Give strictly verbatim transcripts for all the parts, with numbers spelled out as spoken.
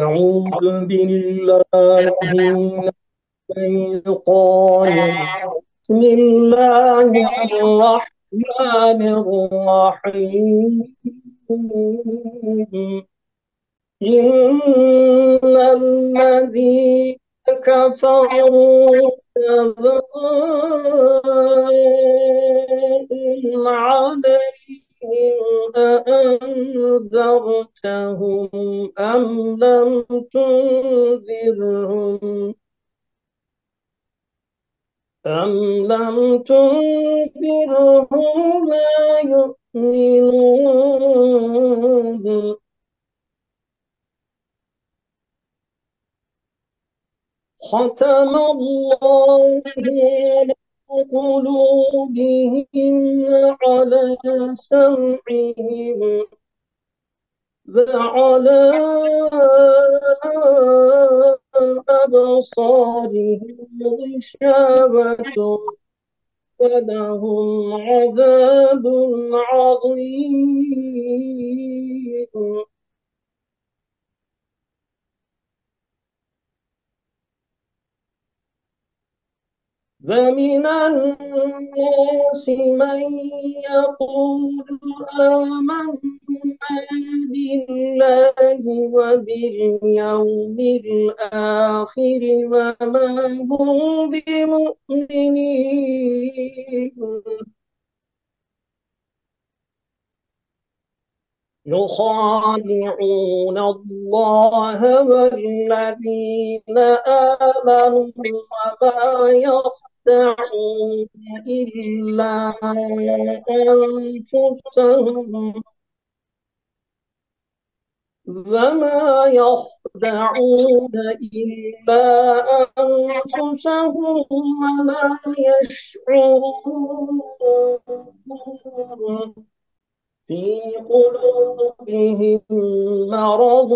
أعوذ بالله من الشيطان بسم الله الرحمن الرحيم إن الذين كفروا سواء عليهم أأنذرتهم أم لم تنذرهم أم لم تنذرهم لا يؤمنون ختم الله على قلوبهم وعلى سمعهم وعلى أبصارهم غشاوة ولهم عذاب عظيم ومن الناس من يقول آمنا بالله وباليوم الآخر وما هم بمؤمنين يخادعون الله والذين آمنوا وما يخدعون إلا أنفسهم وما يخدعون إلا أنفسهم وما يشعرون في قلوبهم مرض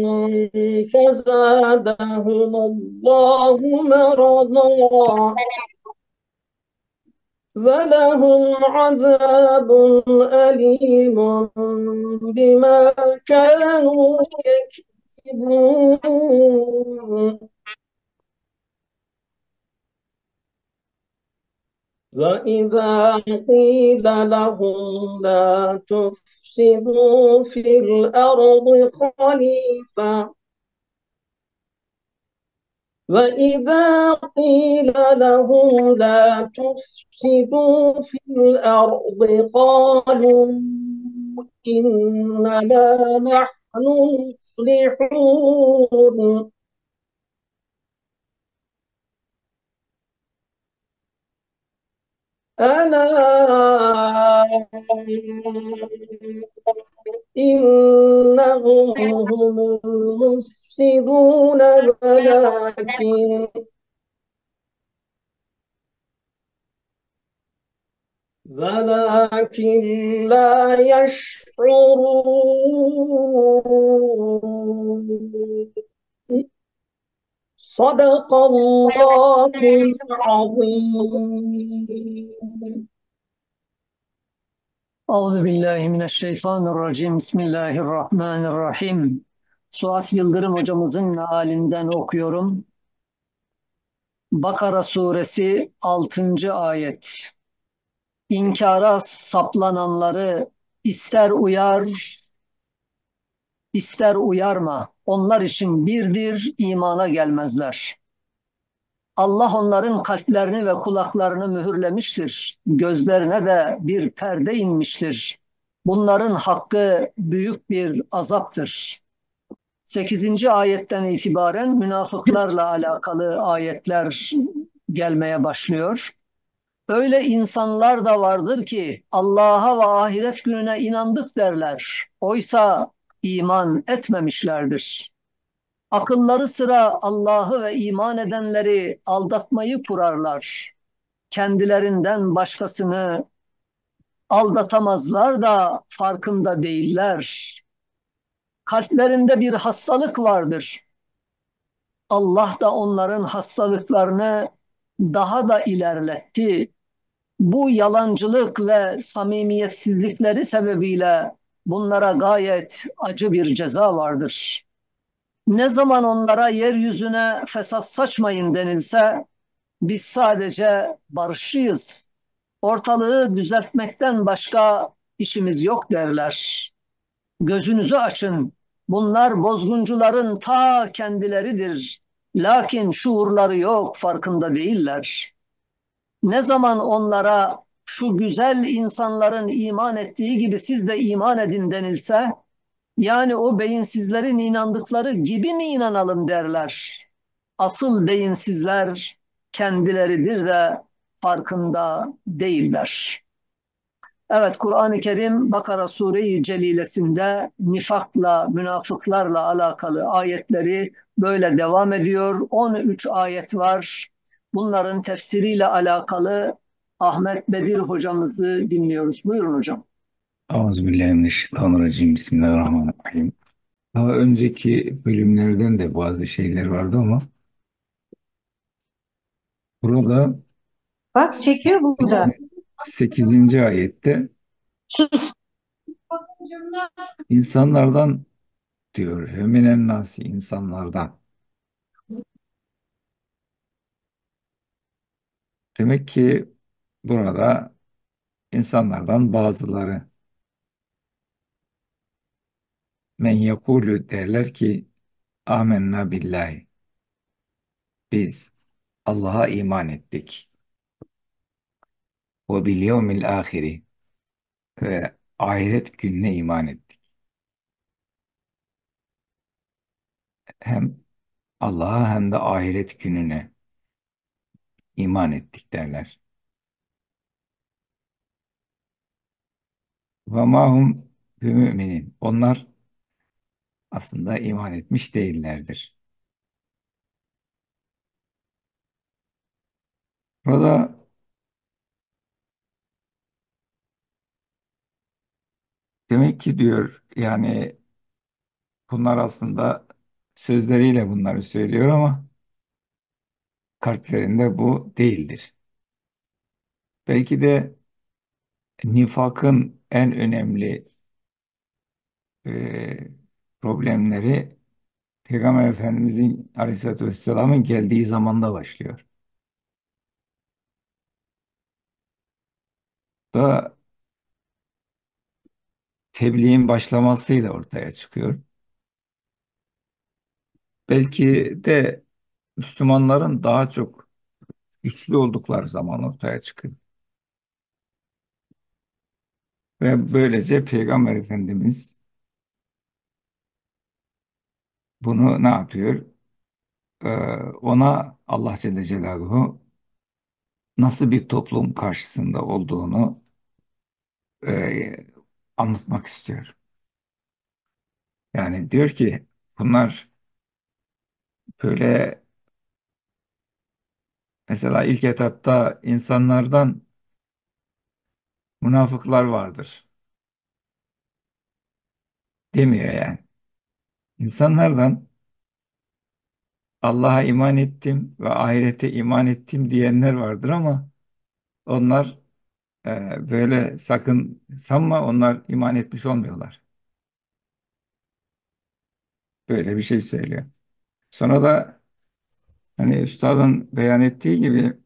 فزادهم الله مرضا ولهم عذاب أليم بما كانوا يكذبون وإذا قيل لهم لا تفسدوا في الأرض خليفة وإذا قيل لهم لا تفسدوا في الأرض قالوا إنما نحن مصلحون ألا إنهم هم المفسدون ولكن ولكن لا يشعرون صدق الله العظيم. Euzu billahi mineşşeytanirracim. Bismillahirrahmanirrahim. Suat Yıldırım hocamızın mealinden okuyorum. Bakara suresi altıncı ayet. İnkara saplananları ister uyar, ister uyarma. Onlar için birdir, imana gelmezler. Allah onların kalplerini ve kulaklarını mühürlemiştir. Gözlerine de bir perde inmiştir. Bunların hakkı büyük bir azaptır. sekizinci ayetten itibaren münafıklarla alakalı ayetler gelmeye başlıyor. Öyle insanlar da vardır ki Allah'a ve ahiret gününe inandık derler. Oysa iman etmemişlerdir. Akılları sıra Allah'ı ve iman edenleri aldatmayı kurarlar. Kendilerinden başkasını aldatamazlar da farkında değiller. Kalplerinde bir hastalık vardır. Allah da onların hastalıklarını daha da ilerletti. Bu yalancılık ve samimiyetsizlikleri sebebiyle bunlara gayet acı bir ceza vardır. Ne zaman onlara yeryüzüne fesat saçmayın denilse biz sadece barışçıyız. Ortalığı düzeltmekten başka işimiz yok derler. Gözünüzü açın. Bunlar bozguncuların ta kendileridir. Lakin şuurları yok, farkında değiller. Ne zaman onlara şu güzel insanların iman ettiği gibi siz de iman edin denilse, yani o beyinsizlerin inandıkları gibi mi inanalım derler. Asıl beyinsizler kendileridir de farkında değiller. Evet, Kur'an-ı Kerim Bakara Sure-i Celilesinde nifakla, münafıklarla alakalı ayetleri böyle devam ediyor. on üç ayet var. Bunların tefsiriyle alakalı Ahmet Bedir hocamızı dinliyoruz. Buyurun hocam. Euzubillahimineşşeytanirracim. Bismillahirrahmanirrahim. Daha önceki bölümlerden de bazı şeyler vardı ama burada Bak çekiyor burada. sekizinci ayette Sus. insanlardan diyor. Hüminen nasi, insanlardan. Demek ki burada insanlardan bazıları men yekulü derler ki amenna billahi. Biz Allah'a iman ettik. Ve bil yevmil ahiri, ve ahiret gününe iman ettik. Hem Allah'a hem de ahiret gününe iman ettik derler. Ve mahum bi müminin. Onlar aslında iman etmiş değillerdir. Burada demek ki diyor, yani bunlar aslında sözleriyle bunları söylüyor ama kalplerinde bu değildir. Belki de nifakın en önemli e, problemleri Peygamber Efendimizin Aleyhisselatü Vesselam'ın geldiği zamanda başlıyor. Da tebliğin başlamasıyla ortaya çıkıyor. Belki de Müslümanların daha çok güçlü oldukları zaman ortaya çıkıyor. Ve böylece Peygamber Efendimiz bunu ne yapıyor? Ee, ona Allah Celle Celaluhu nasıl bir toplum karşısında olduğunu e, anlatmak istiyor. Yani diyor ki bunlar böyle, mesela ilk etapta insanlardan münafıklar vardır demiyor yani. İnsanlardan Allah'a iman ettim ve ahirete iman ettim diyenler vardır ama onlar e, böyle, sakın sanma, onlar iman etmiş olmuyorlar. Böyle bir şey söylüyor. Sonra da hani üstadın beyan ettiği gibi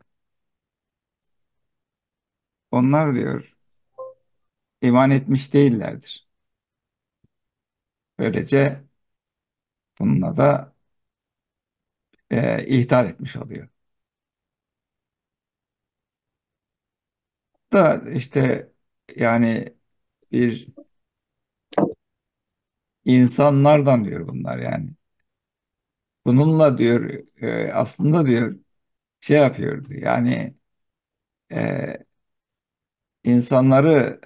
onlar diyor iman etmiş değillerdir. Böylece bununla da e, ihtar etmiş oluyor. Da işte yani bir insanlardan diyor bunlar yani. Bununla diyor e, aslında diyor şey yapıyordu yani, e, insanları,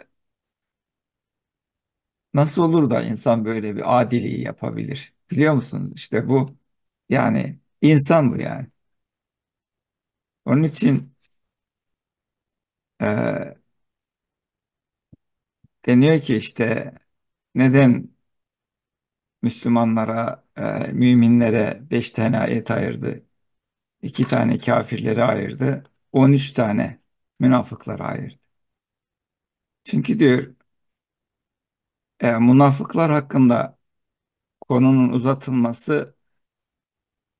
nasıl olur da insan böyle bir adiliği yapabilir? Biliyor musunuz? İşte bu, yani insan bu yani. Onun için e, deniyor ki işte neden Müslümanlara, e, müminlere beş tane ayet ayırdı, iki tane kafirlere ayırdı, on üç tane münafıklara ayırdı. Çünkü diyor e, münafıklar hakkında konunun uzatılması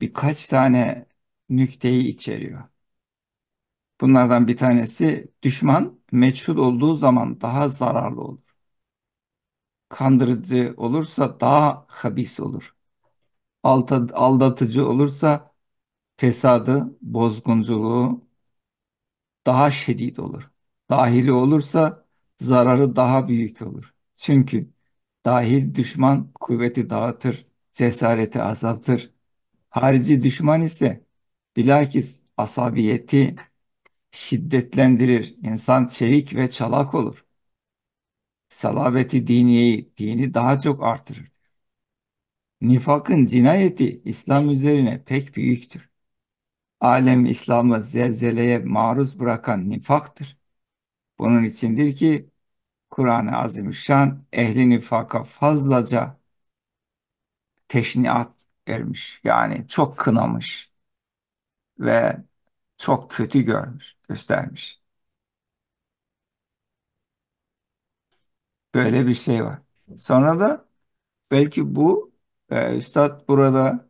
birkaç tane nükteyi içeriyor. Bunlardan bir tanesi, düşman meçhul olduğu zaman daha zararlı olur. Kandırıcı olursa daha habis olur. Alta- Aldatıcı olursa fesadı, bozgunculuğu daha şiddet olur. Dahili olursa zararı daha büyük olur. Çünkü dahil düşman kuvveti dağıtır, cesareti azaltır. Harici düşman ise bilakis asabiyeti şiddetlendirir. İnsan çevik ve çalak olur. Salabeti diniyeyi, dini daha çok artırır. Nifakın cinayeti İslam üzerine pek büyüktür. Alem İslam'ı zelzeleye maruz bırakan nifaktır. Bunun içindir ki Kur'an-ı Azimüşşan ehli nifaka fazlaca teşniat vermiş. Yani çok kınamış ve çok kötü görmüş, göstermiş. Böyle bir şey var. Sonra da belki bu e, Üstad burada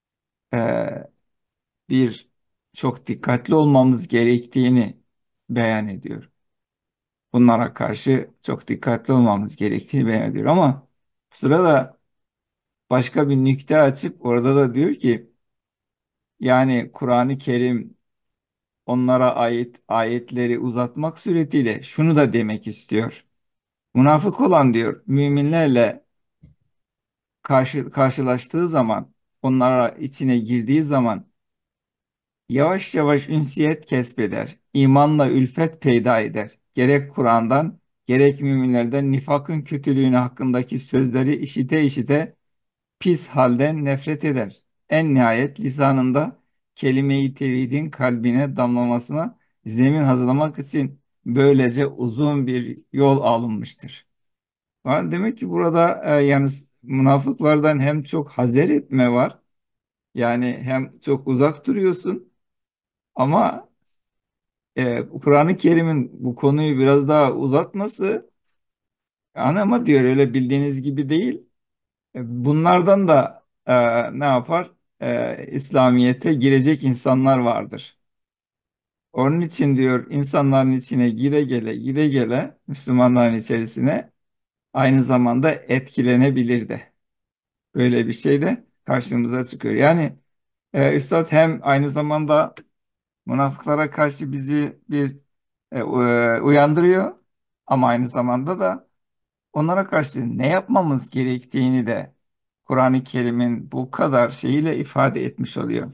e, bir çok dikkatli olmamız gerektiğini beyan ediyor. Bunlara karşı çok dikkatli olmamız gerektiğini beyan ediyor. Ama sırada başka bir nükte açıp orada da diyor ki yani Kur'an-ı Kerim onlara ait ayetleri uzatmak suretiyle şunu da demek istiyor. Münafık olan diyor müminlerle karşı, karşılaştığı zaman onlara içine girdiği zaman yavaş yavaş ünsiyet kesbeder. İmanla ülfet peyda eder. Gerek Kur'an'dan gerek müminlerden nifakın kötülüğünü hakkındaki sözleri işite işite pis halden nefret eder. En nihayet lisanında kelime-i tevhidin kalbine damlamasına zemin hazırlamak için böylece uzun bir yol alınmıştır. Ha, demek ki burada e, yani münafıklardan hem çok hazer etme var. Yani hem çok uzak duruyorsun ama e, Kur'an-ı Kerim'in bu konuyu biraz daha uzatması yani ama diyor öyle bildiğiniz gibi değil. E, Bunlardan da e, ne yapar? E, İslamiyet'e girecek insanlar vardır. Onun için diyor insanların içine gire gele gire gele Müslümanların içerisine aynı zamanda etkilenebilir de. Böyle bir şey de karşımıza çıkıyor. Yani e, Üstad hem aynı zamanda münafıklara karşı bizi bir e, u- uyandırıyor ama aynı zamanda da onlara karşı ne yapmamız gerektiğini de Kur'an-ı Kerim'in bu kadar şeyiyle ifade etmiş oluyor.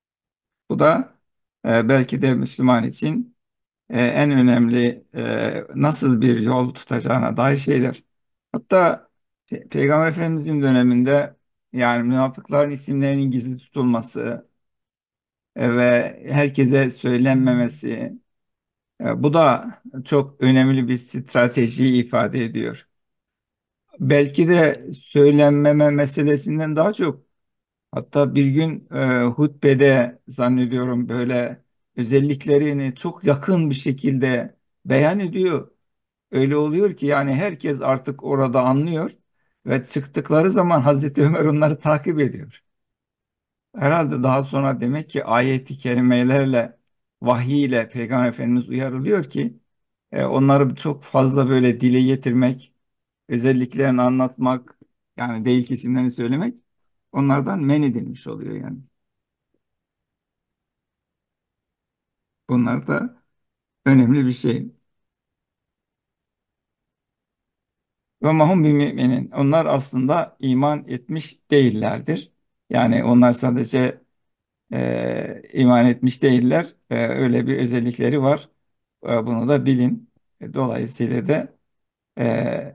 Bu da e, belki de Müslüman için e, en önemli e, nasıl bir yol tutacağına dair şeyler. Hatta Pe- Peygamber Efendimizin döneminde yani münafıkların isimlerinin gizli tutulması e, ve herkese söylenmemesi e, bu da çok önemli bir strateji ifade ediyor. Belki de söylenmeme meselesinden daha çok hatta bir gün e, hutbede zannediyorum böyle özelliklerini çok yakın bir şekilde beyan ediyor. Öyle oluyor ki yani herkes artık orada anlıyor ve çıktıkları zaman Hazreti Ömer onları takip ediyor. Herhalde daha sonra demek ki ayeti kerimelerle, vahiy ile Peygamber Efendimiz uyarılıyor ki e, onları çok fazla böyle dile getirmek, özelliklerini anlatmak, yani değil kesimlerini söylemek onlardan men edilmiş oluyor yani. Bunlar da önemli bir şey. Ve mahum bir müminin. Onlar aslında iman etmiş değillerdir. Yani onlar sadece e, iman etmiş değiller. E, öyle bir özellikleri var. E, bunu da bilin. E, dolayısıyla da e,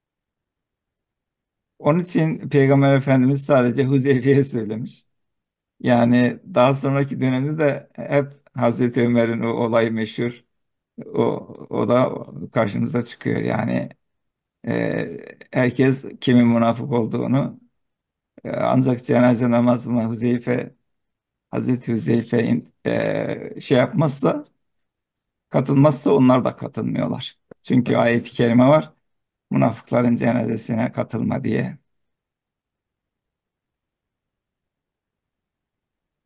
onun için Peygamber Efendimiz sadece Huzeyfe'ye söylemiş. Yani daha sonraki dönemde de hep Hazreti Ömer'in o olayı meşhur. O, o da karşımıza çıkıyor. Yani e, herkes kimin münafık olduğunu e, ancak cenaze namazına Huzeyfe, Hazreti Huzeyfe'nin e, şey yapmazsa, katılmazsa onlar da katılmıyorlar. Çünkü ayet-i kerime var. Münafıkların cenazesine katılma diye.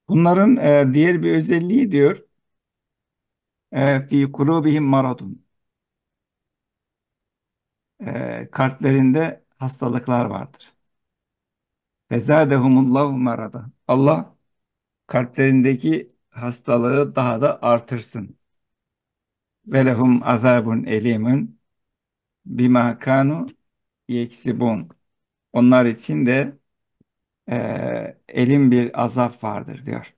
Bunların e, diğer bir özelliği diyor e, fi kulubihim maradun. E, kalplerinde hastalıklar vardır. Fezadehumullahu marada. Allah kalplerindeki hastalığı daha da artırsın. Ve lehum azabun elimun bima kanu yeksibun. Onlar için de e, elin bir azap vardır diyor.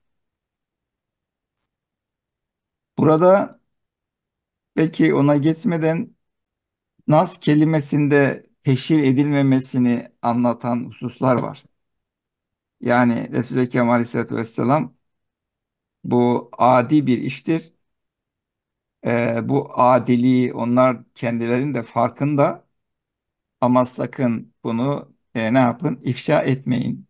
Burada belki ona geçmeden nas kelimesinde teşhir edilmemesini anlatan hususlar var. Yani Resul-i Ekrem Aleyhisselatü Vesselam bu adi bir iştir. E, bu adiliği onlar kendilerinin de farkında ama sakın bunu e, ne yapın? İfşa etmeyin.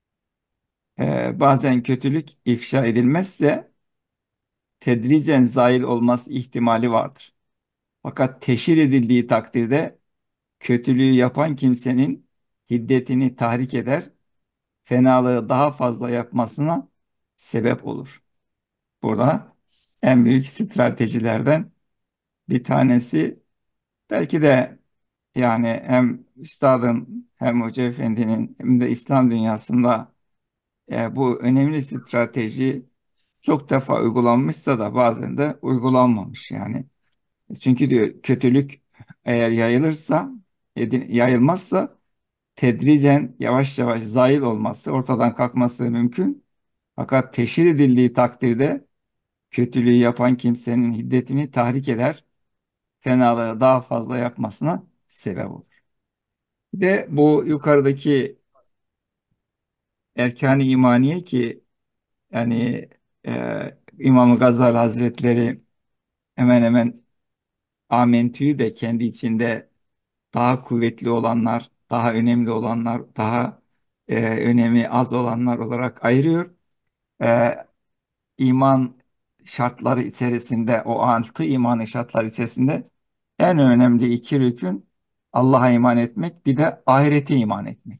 E, bazen kötülük ifşa edilmezse tedricen zail olması ihtimali vardır. Fakat teşhir edildiği takdirde kötülüğü yapan kimsenin hiddetini tahrik eder, fenalığı daha fazla yapmasına sebep olur. Burada en büyük stratejilerden bir tanesi belki de yani hem üstadın hem Hoca Efendi'nin hem de İslam dünyasında e, bu önemli strateji çok defa uygulanmışsa da bazen de uygulanmamış yani. Çünkü diyor kötülük eğer yayılırsa, edin- yayılmazsa tedricen yavaş yavaş zail olması, ortadan kalkması mümkün. Fakat teşhir edildiği takdirde kötülüğü yapan kimsenin hiddetini tahrik eder, fenalığı daha fazla yapmasına sebep olur. Bir de bu yukarıdaki erkan-ı imaniye ki yani e, İmam Gazali Hazretleri hemen hemen Amentü'yü de kendi içinde daha kuvvetli olanlar, daha önemli olanlar, daha e, önemi az olanlar olarak ayırıyor. E, iman şartları içerisinde, o altı imanın şartları içerisinde en önemli iki rükün Allah'a iman etmek, bir de ahirete iman etmek.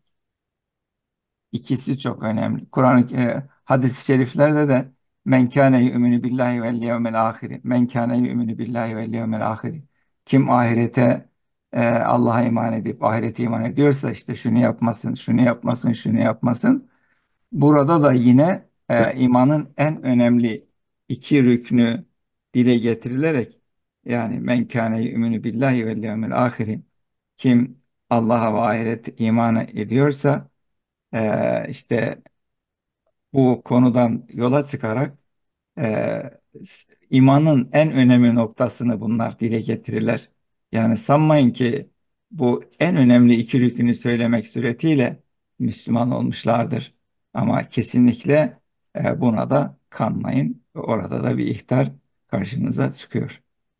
İkisi çok önemli. Kur'an-ı e, hadis-i şeriflerde de men kâne yu'minu billahi vel yevmil ahiri. Men kâne yu'minu billahi vel yevmil ahiri. Kim ahirete e, Allah'a iman edip ahirete iman ediyorsa işte şunu yapmasın, şunu yapmasın, şunu yapmasın. Burada da yine e, imanın en önemli iki rüknü dile getirilerek yani men kâne yu'minu billahi vel yevmil ahiri. Kim Allah'a ve ahiret iman ediyorsa e, işte bu konudan yola çıkarak e, s- imanın en önemli noktasını bunlar dile getirirler. Yani sanmayın ki bu en önemli iki rükünü söylemek suretiyle Müslüman olmuşlardır. Ama kesinlikle e, buna da kanmayın. Orada da bir ihtar karşımıza çıkıyor.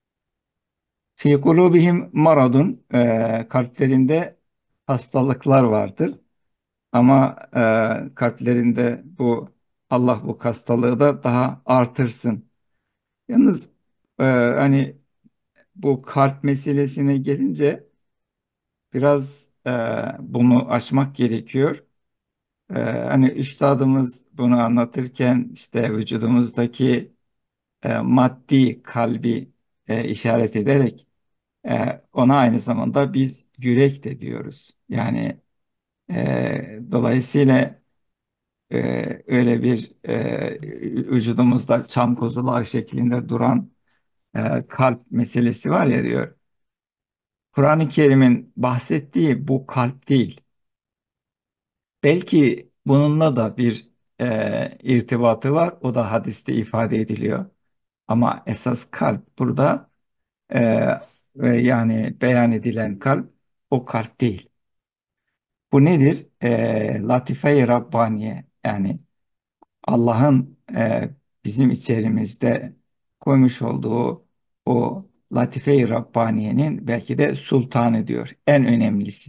Fi kulubihim maradun, e, kalplerinde hastalıklar vardır. Ama e, kalplerinde bu Allah bu hastalığı da daha artırsın. Yalnız e, hani bu kalp meselesine gelince biraz e, bunu aşmak gerekiyor. E, hani üstadımız bunu anlatırken işte vücudumuzdaki e, maddi kalbi e, işaret ederek e, ona aynı zamanda biz yürek de diyoruz. Yani e, dolayısıyla Ee, öyle bir e, vücudumuzda çam kozulağı şeklinde duran e, kalp meselesi var ya diyor. Kur'an-ı Kerim'in bahsettiği bu kalp değil. Belki bununla da bir e, irtibatı var. O da hadiste ifade ediliyor. Ama esas kalp burada e, ve yani beyan edilen kalp o kalp değil. Bu nedir? E, Latife-i Rabbaniye yani Allah'ın e, bizim içerimizde koymuş olduğu o Latife-i Rabbaniye'nin belki de sultanı diyor. En önemlisi.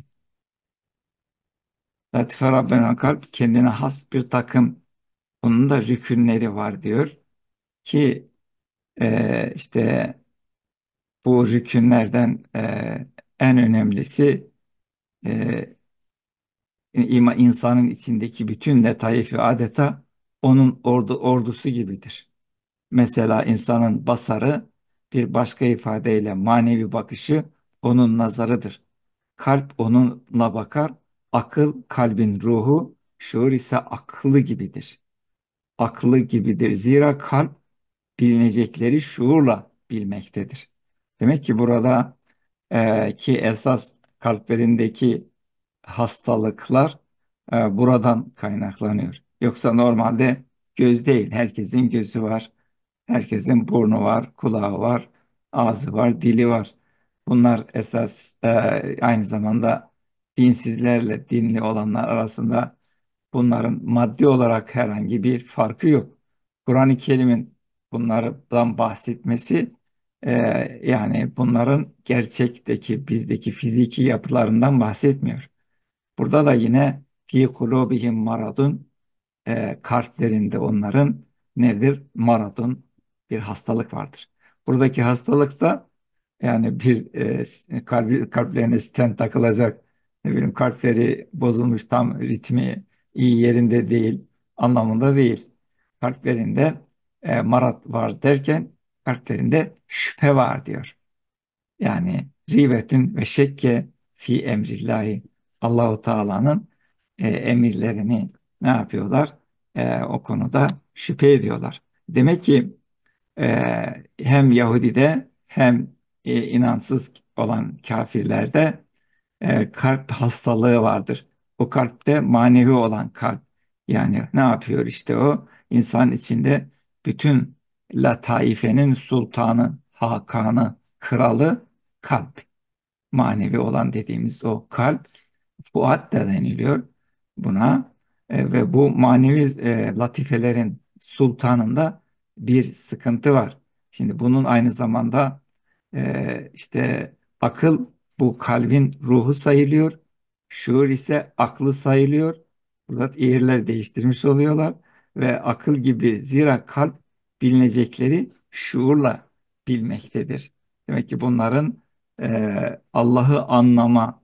Latife Rabbena kalp kendine has bir takım onun da rükünleri var diyor ki e, işte bu rükünlerden e, en önemlisi e, ima- insanın içindeki bütün letaifi adeta onun ordu, ordusu gibidir. Mesela insanın basarı, bir başka ifadeyle manevi bakışı onun nazarıdır. Kalp onunla bakar, akıl kalbin ruhu, şuur ise aklı gibidir. Aklı gibidir. Zira kalp bilinecekleri şuurla bilmektedir. Demek ki burada e, ki esas kalplerindeki hastalıklar e, buradan kaynaklanıyor. Yoksa normalde göz değil. Herkesin gözü var. Herkesin burnu var, kulağı var, ağzı var, dili var. Bunlar esas e, aynı zamanda dinsizlerle dinli olanlar arasında bunların maddi olarak herhangi bir farkı yok. Kur'an-ı Kerim'in bunlardan bahsetmesi e, yani bunların gerçekteki bizdeki fiziki yapılarından bahsetmiyor. Burada da yine fi kulubihim maradun, e, kalplerinde onların nedir? Maradun, bir hastalık vardır. Buradaki hastalık da yani bir e, kalbi, kalplerine stent takılacak, ne bileyim kalpleri bozulmuş, tam ritmi iyi yerinde değil anlamında değil. Kalplerinde e, marat var derken kalplerinde şüphe var diyor. Yani ribetün ve şekke fi emrillahi, Allahu Teala'nın e, emirlerini ne yapıyorlar? E, o konuda şüphe ediyorlar. Demek ki e, hem Yahudi'de hem e, inansız olan kafirlerde e, kalp hastalığı vardır. O kalpte manevi olan kalp. Yani ne yapıyor işte o? İnsan içinde bütün lataifenin sultanı, hakanı, kralı kalp. Manevi olan dediğimiz o kalp, fuat da deniliyor buna. E, ve bu manevi e, latifelerin sultanında bir sıkıntı var. Şimdi bunun aynı zamanda e, işte akıl bu kalbin ruhu sayılıyor. Şuur ise aklı sayılıyor. Burada yerler değiştirmiş oluyorlar ve akıl gibi, zira kalp bilinecekleri şuurla bilmektedir. Demek ki bunların e, Allah'ı anlama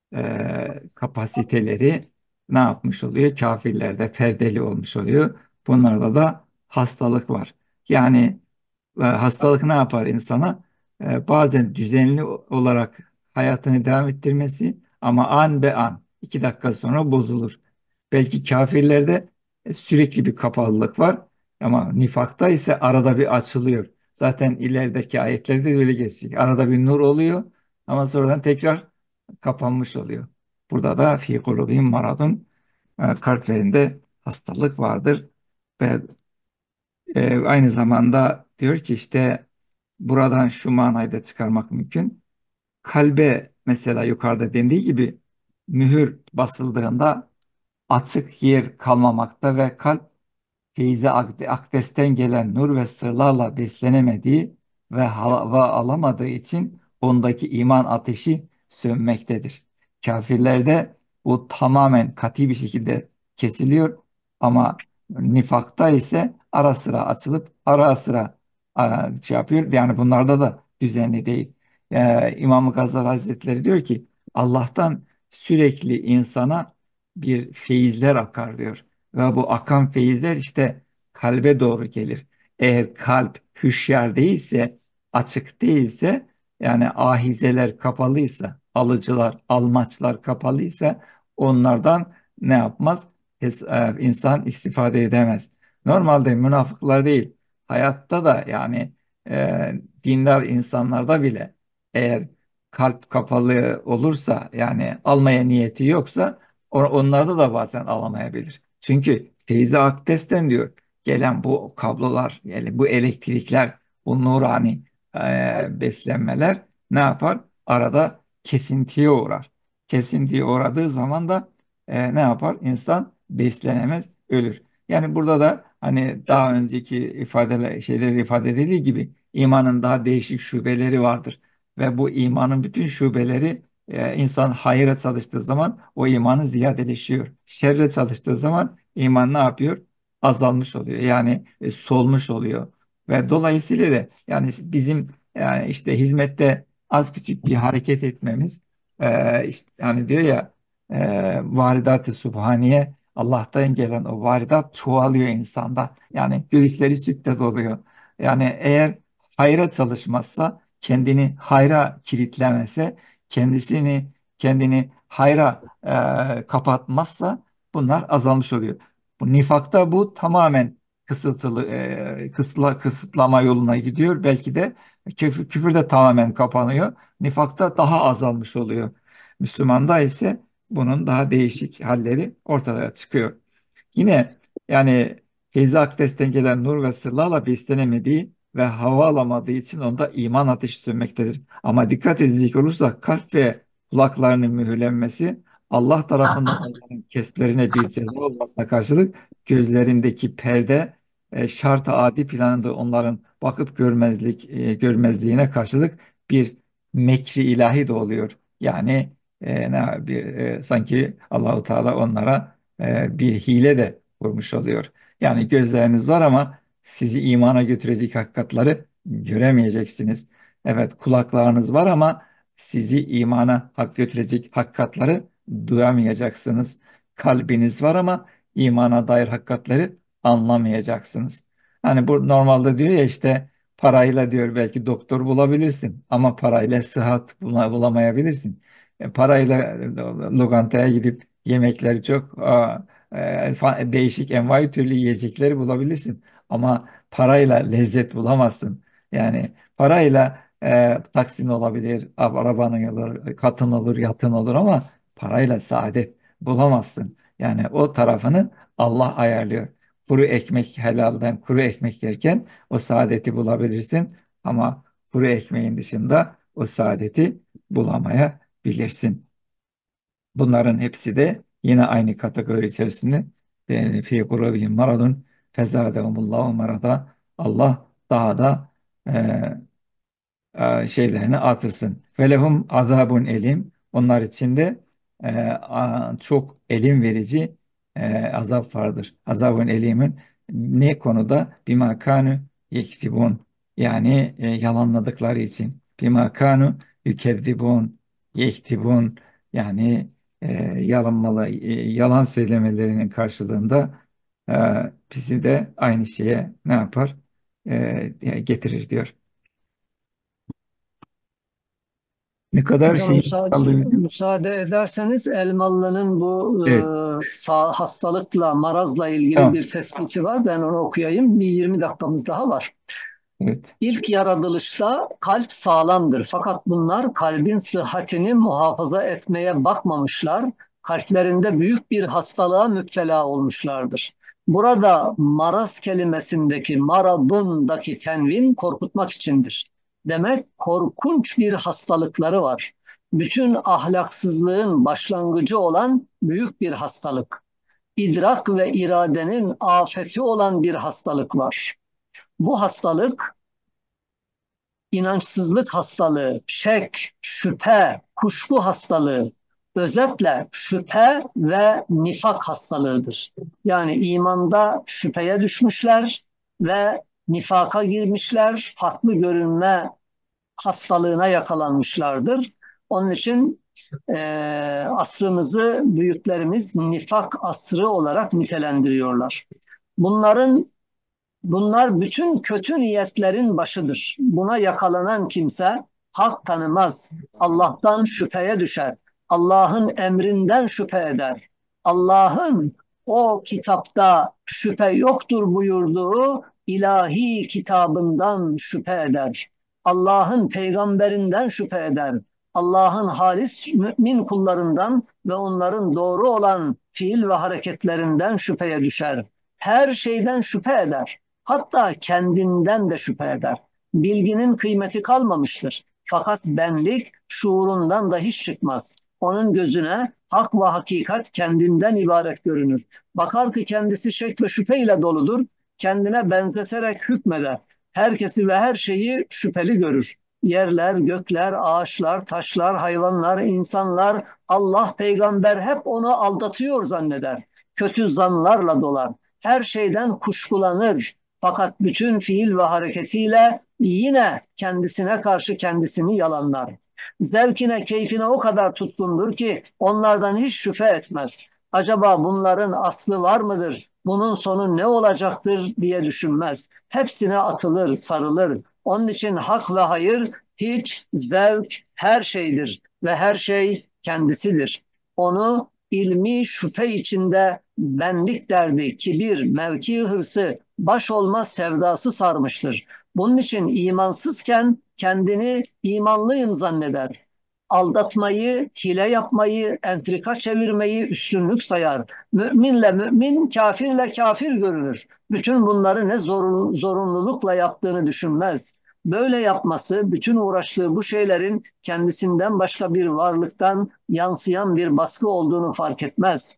e, kapasiteleri ne yapmış oluyor? Kafirlerde perdeli olmuş oluyor. Bunlarda da hastalık var. Yani e, hastalık ne yapar insana? E, bazen düzenli olarak hayatını devam ettirmesi ama an be an iki dakika sonra bozulur. Belki kafirlerde e, sürekli bir kapalılık var ama nifakta ise arada bir açılıyor. Zaten ilerideki ayetlerde de öyle geçecek. Arada bir nur oluyor ama sonradan tekrar kapanmış oluyor. Burada da fi kulubihim maradun, e, kalplerinde hastalık vardır ve e, aynı zamanda diyor ki işte buradan şu manayı da çıkarmak mümkün. Kalbe mesela yukarıda dendiği gibi mühür basıldığında açık yer kalmamakta ve kalp feyzi ak- akdesten gelen nur ve sırlarla beslenemediği ve hava alamadığı için ondaki iman ateşi sönmektedir. Kafirlerde bu tamamen katı bir şekilde kesiliyor ama nifakta ise ara sıra açılıp ara sıra ara, şey yapıyor. Yani bunlarda da düzenli değil. Ee, İmam Gazali Hazretleri diyor ki Allah'tan sürekli insana bir feyizler akar diyor. Ve bu akan feyizler işte kalbe doğru gelir. Eğer kalp hüşyar değilse, açık değilse, yani ahizeler kapalıysa, alıcılar, almaçlar kapalıysa onlardan ne yapmaz? Hes- e, insan istifade edemez. Normalde münafıklar değil, hayatta da yani e, dindar insanlarda bile eğer kalp kapalı olursa, yani almaya niyeti yoksa o- onlarda da bazen alamayabilir. Çünkü feyzi akdesten diyor gelen bu kablolar, yani bu elektrikler, bu nurani e, beslenmeler ne yapar? Arada kesintiye uğrar. Kesintiye uğradığı zaman da e, ne yapar? İnsan beslenemez, ölür. Yani burada da hani daha önceki ifadeler, şeyleri ifade edildiği gibi imanın daha değişik şubeleri vardır. Ve bu imanın bütün şubeleri, e, insan hayra çalıştığı zaman o imanı ziyadeleşiyor. Şerre çalıştığı zaman iman ne yapıyor? Azalmış oluyor. Yani e, solmuş oluyor. Ve dolayısıyla da yani bizim yani işte hizmette az küçük bir hareket etmemiz, e, işte yani diyor ya, e, varidat-ı subhaniye Allah'tan gelen o varidat çoğalıyor insanda. Yani göğüsleri sütle doluyor. Yani eğer hayra çalışmazsa, kendini hayra kilitlemese, kendisini kendini hayra e, kapatmazsa bunlar azalmış oluyor. Bu nifakta bu tamamen kısıtlı e, kısıtla, kısıtlama yoluna gidiyor. Belki de küfür, küfür de tamamen kapanıyor. Nifakta daha azalmış oluyor. Müslümanda ise bunun daha değişik halleri ortaya çıkıyor. Yine yani Feyzi Akdes'ten gelen nur ve sırlarla beslenemediği ve hava alamadığı için onda iman ateşi sönmektedir. Ama dikkat edecek olursak kalp ve kulaklarının mühürlenmesi Allah tarafından onların keslerine bir ceza olmasına karşılık gözlerindeki perde e, şart-ı adi planında onların bakıp görmezlik e, görmezliğine karşılık bir mekri ilahi de oluyor. Yani e, ne bir e, sanki Allahu Teala onlara e, bir hile de kurmuş oluyor. Yani gözleriniz var ama sizi imana götürecek hakikatları göremeyeceksiniz. Evet, kulaklarınız var ama sizi imana hak götürecek hakikatları duyamayacaksınız. Kalbiniz var ama imana dair hakikatleri anlamayacaksınız. Hani bu normalde diyor ya işte parayla diyor belki doktor bulabilirsin ama parayla sıhhat bula- bulamayabilirsin. E, parayla e, lokantaya gidip yemekleri çok aa, e, fa- değişik envai türlü yiyecekleri bulabilirsin. Ama parayla lezzet bulamazsın. Yani parayla e, taksin olabilir, arabanın olur, katın olur, yatın olur ama parayla saadet bulamazsın. Yani o tarafını Allah ayarlıyor. Kuru ekmek helalden kuru ekmek yerken o saadeti bulabilirsin ama kuru ekmeğin dışında o saadeti bulamayabilirsin. Bunların hepsi de yine aynı kategori içerisinde e, fi kurabihim maradun fezadehumullahu marada. Allah daha da e, e, şeylerini artırsın. Ve lehum azabun elim. Onlar için de e, a- çok elim verici e, azap vardır. Azabun elimin ne konuda? Bima kanu yektibun. Yani e, yalanladıkları için. Bima kanu yükezzibun. Yektibun. Yani e, yalanmalı, e, yalan söylemelerinin karşılığında e, bizi de aynı şeye ne yapar? E, getirir diyor. Ne kadar Hocam şeyimiz müsaade, kaldı bizim? müsaade ederseniz Elmalı'nın bu Evet. e, sağ, hastalıkla, marazla ilgili Tamam. bir tespiti var. Ben onu okuyayım. Bir yirmi dakikamız daha var. Evet. İlk yaratılışta kalp sağlamdır. Fakat bunlar kalbin sıhhatini muhafaza etmeye bakmamışlar. Kalplerinde büyük bir hastalığa müptela olmuşlardır. Burada maraz kelimesindeki maradundaki tenvin korkutmak içindir. Demek korkunç bir hastalıkları var. Bütün ahlaksızlığın başlangıcı olan büyük bir hastalık. İdrak ve iradenin afeti olan bir hastalık var. Bu hastalık inançsızlık hastalığı, şek, şüphe, kuşku hastalığı, özetle şüphe ve nifak hastalığıdır. Yani imanda şüpheye düşmüşler ve nifaka girmişler, farklı görünme hastalığına yakalanmışlardır. Onun için e, asrımızı büyüklerimiz nifak asrı olarak nitelendiriyorlar. Bunların Bunlar bütün kötü niyetlerin başıdır. Buna yakalanan kimse hak tanımaz. Allah'tan şüpheye düşer. Allah'ın emrinden şüphe eder. Allah'ın o kitapta şüphe yoktur buyurduğu ilahi kitabından şüphe eder. Allah'ın peygamberinden şüphe eder. Allah'ın halis mümin kullarından ve onların doğru olan fiil ve hareketlerinden şüpheye düşer. Her şeyden şüphe eder. Hatta kendinden de şüphe eder. Bilginin kıymeti kalmamıştır. Fakat benlik şuurundan da hiç çıkmaz. Onun gözüne hak ve hakikat kendinden ibaret görünür. Bakar ki kendisi şek ve şüpheyle doludur. Kendine benzeterek hükmeder. Herkesi ve her şeyi şüpheli görür. Yerler, gökler, ağaçlar, taşlar, hayvanlar, insanlar, Allah, peygamber hep onu aldatıyor zanneder. Kötü zanlarla dolar. Her şeyden kuşkulanır. Fakat bütün fiil ve hareketiyle yine kendisine karşı kendisini yalanlar. Zevkine, keyfine o kadar tutkundur ki onlardan hiç şüphe etmez. acaba bunların aslı var mıdır? Bunun sonu ne olacaktır diye düşünmez. Hepsine atılır, sarılır. Onun için hak ve hayır hiç, zevk her şeydir ve her şey kendisidir. Onu ilmi şüphe içinde benlik derdi, kibir, mevki hırsı, baş olma sevdası sarmıştır. Bunun için imansızken kendini imanlıyım zanneder. Aldatmayı, hile yapmayı, entrika çevirmeyi üstünlük sayar. Müminle mümin, kafirle kafir görünür. Bütün bunları ne zorun, zorunlulukla yaptığını düşünmez. Böyle yapması, bütün uğraştığı bu şeylerin kendisinden başka bir varlıktan yansıyan bir baskı olduğunu fark etmez.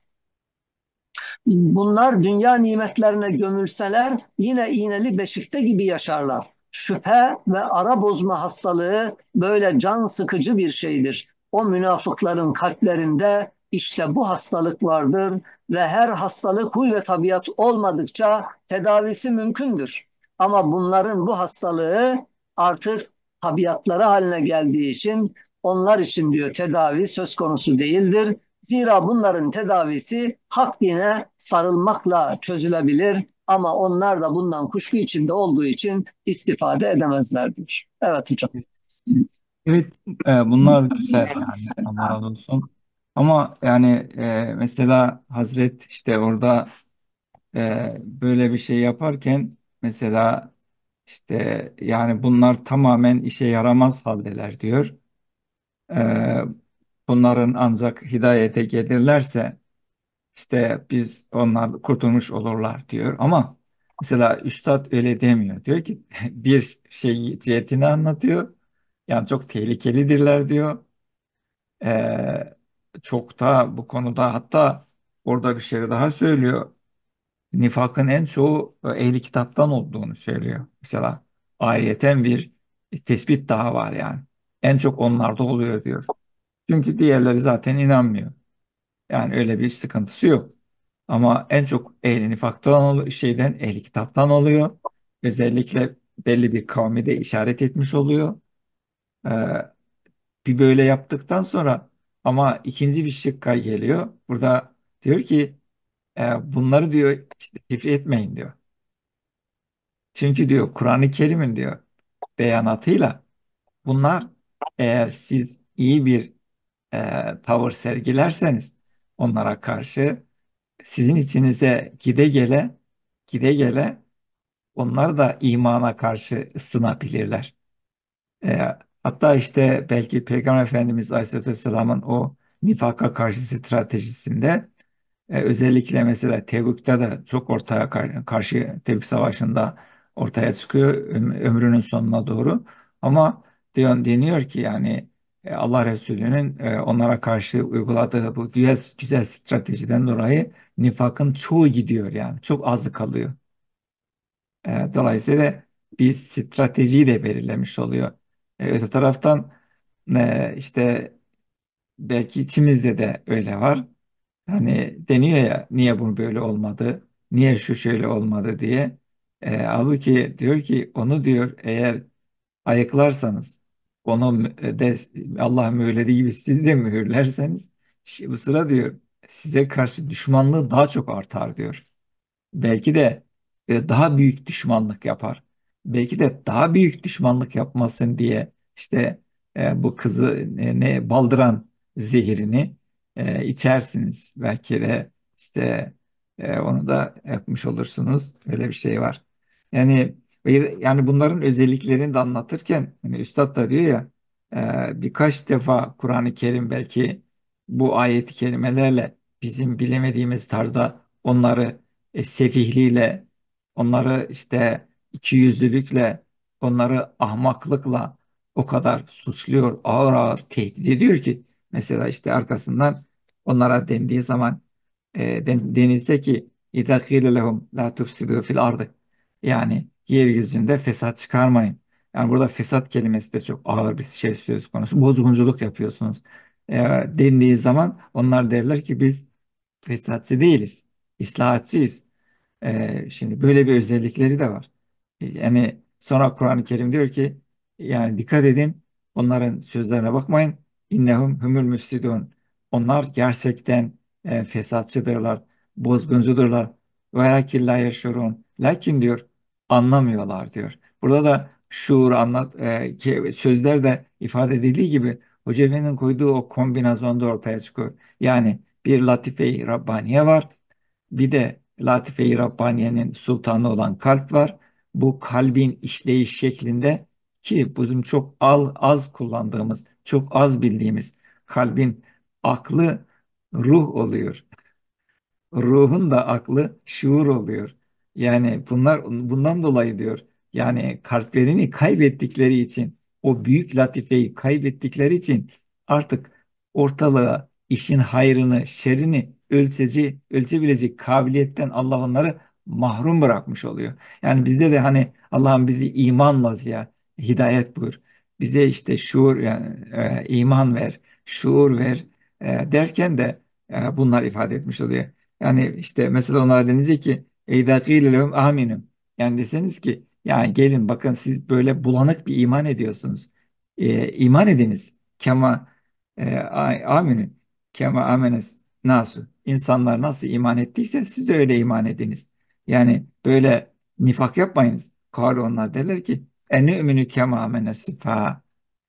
Bunlar dünya nimetlerine gömülseler yine iğneli beşikte gibi yaşarlar. Şüphe ve ara bozma hastalığı böyle can sıkıcı bir şeydir. O münafıkların kalplerinde işte bu hastalık vardır ve her hastalık huy ve tabiat olmadıkça tedavisi mümkündür. Ama bunların bu hastalığı artık tabiatları haline geldiği için onlar için diyor tedavi söz konusu değildir. Zira bunların tedavisi hak dine sarılmakla çözülebilir ama onlar da bundan kuşku içinde olduğu için istifade edemezler diyor. Evet hocam. Evet, e, bunlar güzel yani Allah razı olsun. Ama yani e, mesela Hazret işte orada e, böyle bir şey yaparken mesela işte yani bunlar tamamen işe yaramaz haldeler diyor. E, Bunların ancak hidayete gelirlerse işte biz onlar kurtulmuş olurlar diyor. Ama mesela Üstad öyle demiyor. Diyor ki bir şey cihetini anlatıyor. Yani çok tehlikelidirler diyor. Ee, Çok da bu konuda hatta orada bir şey daha söylüyor. Nifakın en çoğu e, ehli kitaptan olduğunu söylüyor. Mesela ayeten bir tespit daha var yani. En çok onlarda oluyor diyor. Çünkü diğerleri zaten inanmıyor. Yani öyle bir sıkıntısı yok. Ama en çok ehli nifaktan oluyor, şeyden ehli kitaptan oluyor. Özellikle belli bir kavmi de işaret etmiş oluyor. Ee, Bir böyle yaptıktan sonra ama ikinci bir şıkka geliyor. Burada diyor ki e, bunları diyor işte tefrih etmeyin diyor. Çünkü diyor Kur'an-ı Kerim'in diyor beyanatıyla bunlar eğer siz iyi bir e, tavır sergilerseniz onlara karşı sizin içinize gide gele gide gele onlar da imana karşı ısınabilirler. E, Hatta işte belki Peygamber Efendimiz Aleyhisselatü Vesselam'ın o nifaka karşı stratejisinde e, özellikle mesela Tebük'te de çok ortaya kar- karşı Tebük Savaşı'nda ortaya çıkıyor öm- ömrünün sonuna doğru. Ama diyor, deniyor ki yani e, Allah Resulü'nün e, onlara karşı uyguladığı bu güzel, güzel stratejiden dolayı nifakın çoğu gidiyor yani. Çok azı kalıyor. E, dolayısıyla bir stratejiyi de belirlemiş oluyor. E, öte taraftan e, işte belki içimizde de öyle var. Hani deniyor ya niye bu böyle olmadı, niye şu şöyle olmadı diye. E, halbuki diyor ki onu diyor eğer ayıklarsanız, onu mü- de Allah mühürlediği gibi siz de mühürlerseniz şi- bu sıra diyor size karşı düşmanlığı daha çok artar diyor. Belki de e, daha büyük düşmanlık yapar. Belki de daha büyük düşmanlık yapmasın diye işte e, bu kızı e, ne baldıran zehirini e, içersiniz. Belki de işte e, onu da yapmış olursunuz. Öyle bir şey var. Yani ve- yani bunların özelliklerini de anlatırken hani Üstad da diyor ya e, birkaç defa Kur'an-ı Kerim belki bu ayet-i kerimelerle bizim bilemediğimiz tarzda onları e, sefihliğiyle, onları işte ikiyüzlülükle, onları ahmaklıkla o kadar suçluyor, ağır ağır tehdit ediyor ki mesela işte arkasından onlara dendiği zaman e, den- denilse ki اِذَا قِيلَ لَهُمْ لَا تُفْسِدُوا فِي الْأَرْضِ yani yeryüzünde fesat çıkarmayın. Yani burada fesat kelimesi de çok ağır bir şey söz konusu. Bozgunculuk yapıyorsunuz. E, dendiği zaman onlar derler ki biz fesatçı değiliz. İslahatçıyız. Ee, şimdi böyle bir özellikleri de var. Yani sonra Kur'an-ı Kerim diyor ki yani dikkat edin onların sözlerine bakmayın. İnnehum humul müfsidun. Onlar gerçekten e, fesatçıdırlar, bozguncudurlar. Velakin la yeşurun. Lakin diyor anlamıyorlar diyor. Burada da şuur anlat e, ki sözler de ifade edildiği gibi Hoca Efendi'nin koyduğu o kombinasyonda ortaya çıkıyor. Yani bir latife-i Rabbaniye var. Bir de Latife-i Rabbaniye'nin sultanı olan kalp var. Bu kalbin işleyiş şeklinde ki bizim çok al, az kullandığımız, çok az bildiğimiz kalbin aklı ruh oluyor. Ruhun da aklı şuur oluyor. Yani bunlar bundan dolayı diyor. Yani kalplerini kaybettikleri için o büyük latifeyi kaybettikleri için artık ortalığa işin hayrını, şerini ölçeci, ölçebilecek kabiliyetten Allah onları mahrum bırakmış oluyor. Yani bizde de hani Allah'ım bizi imanla ziya hidayet buyur. Bize işte şuur yani e, iman ver, şuur ver e, derken de e, bunlar ifade etmiş oluyor. Yani işte mesela onlara denilecek ki اِذَا قِيلَ لَهُمْ آمِنُوا. Yani deseniz ki yani gelin bakın siz böyle bulanık bir iman ediyorsunuz. Ee, iman ediniz. Kema e, a- aminu. Kema amenes nasu. İnsanlar nasıl iman ettiyse siz de öyle iman ediniz. Yani böyle nifak yapmayınız. Kâlu onlar derler ki enü'minu kema amenes süfâ.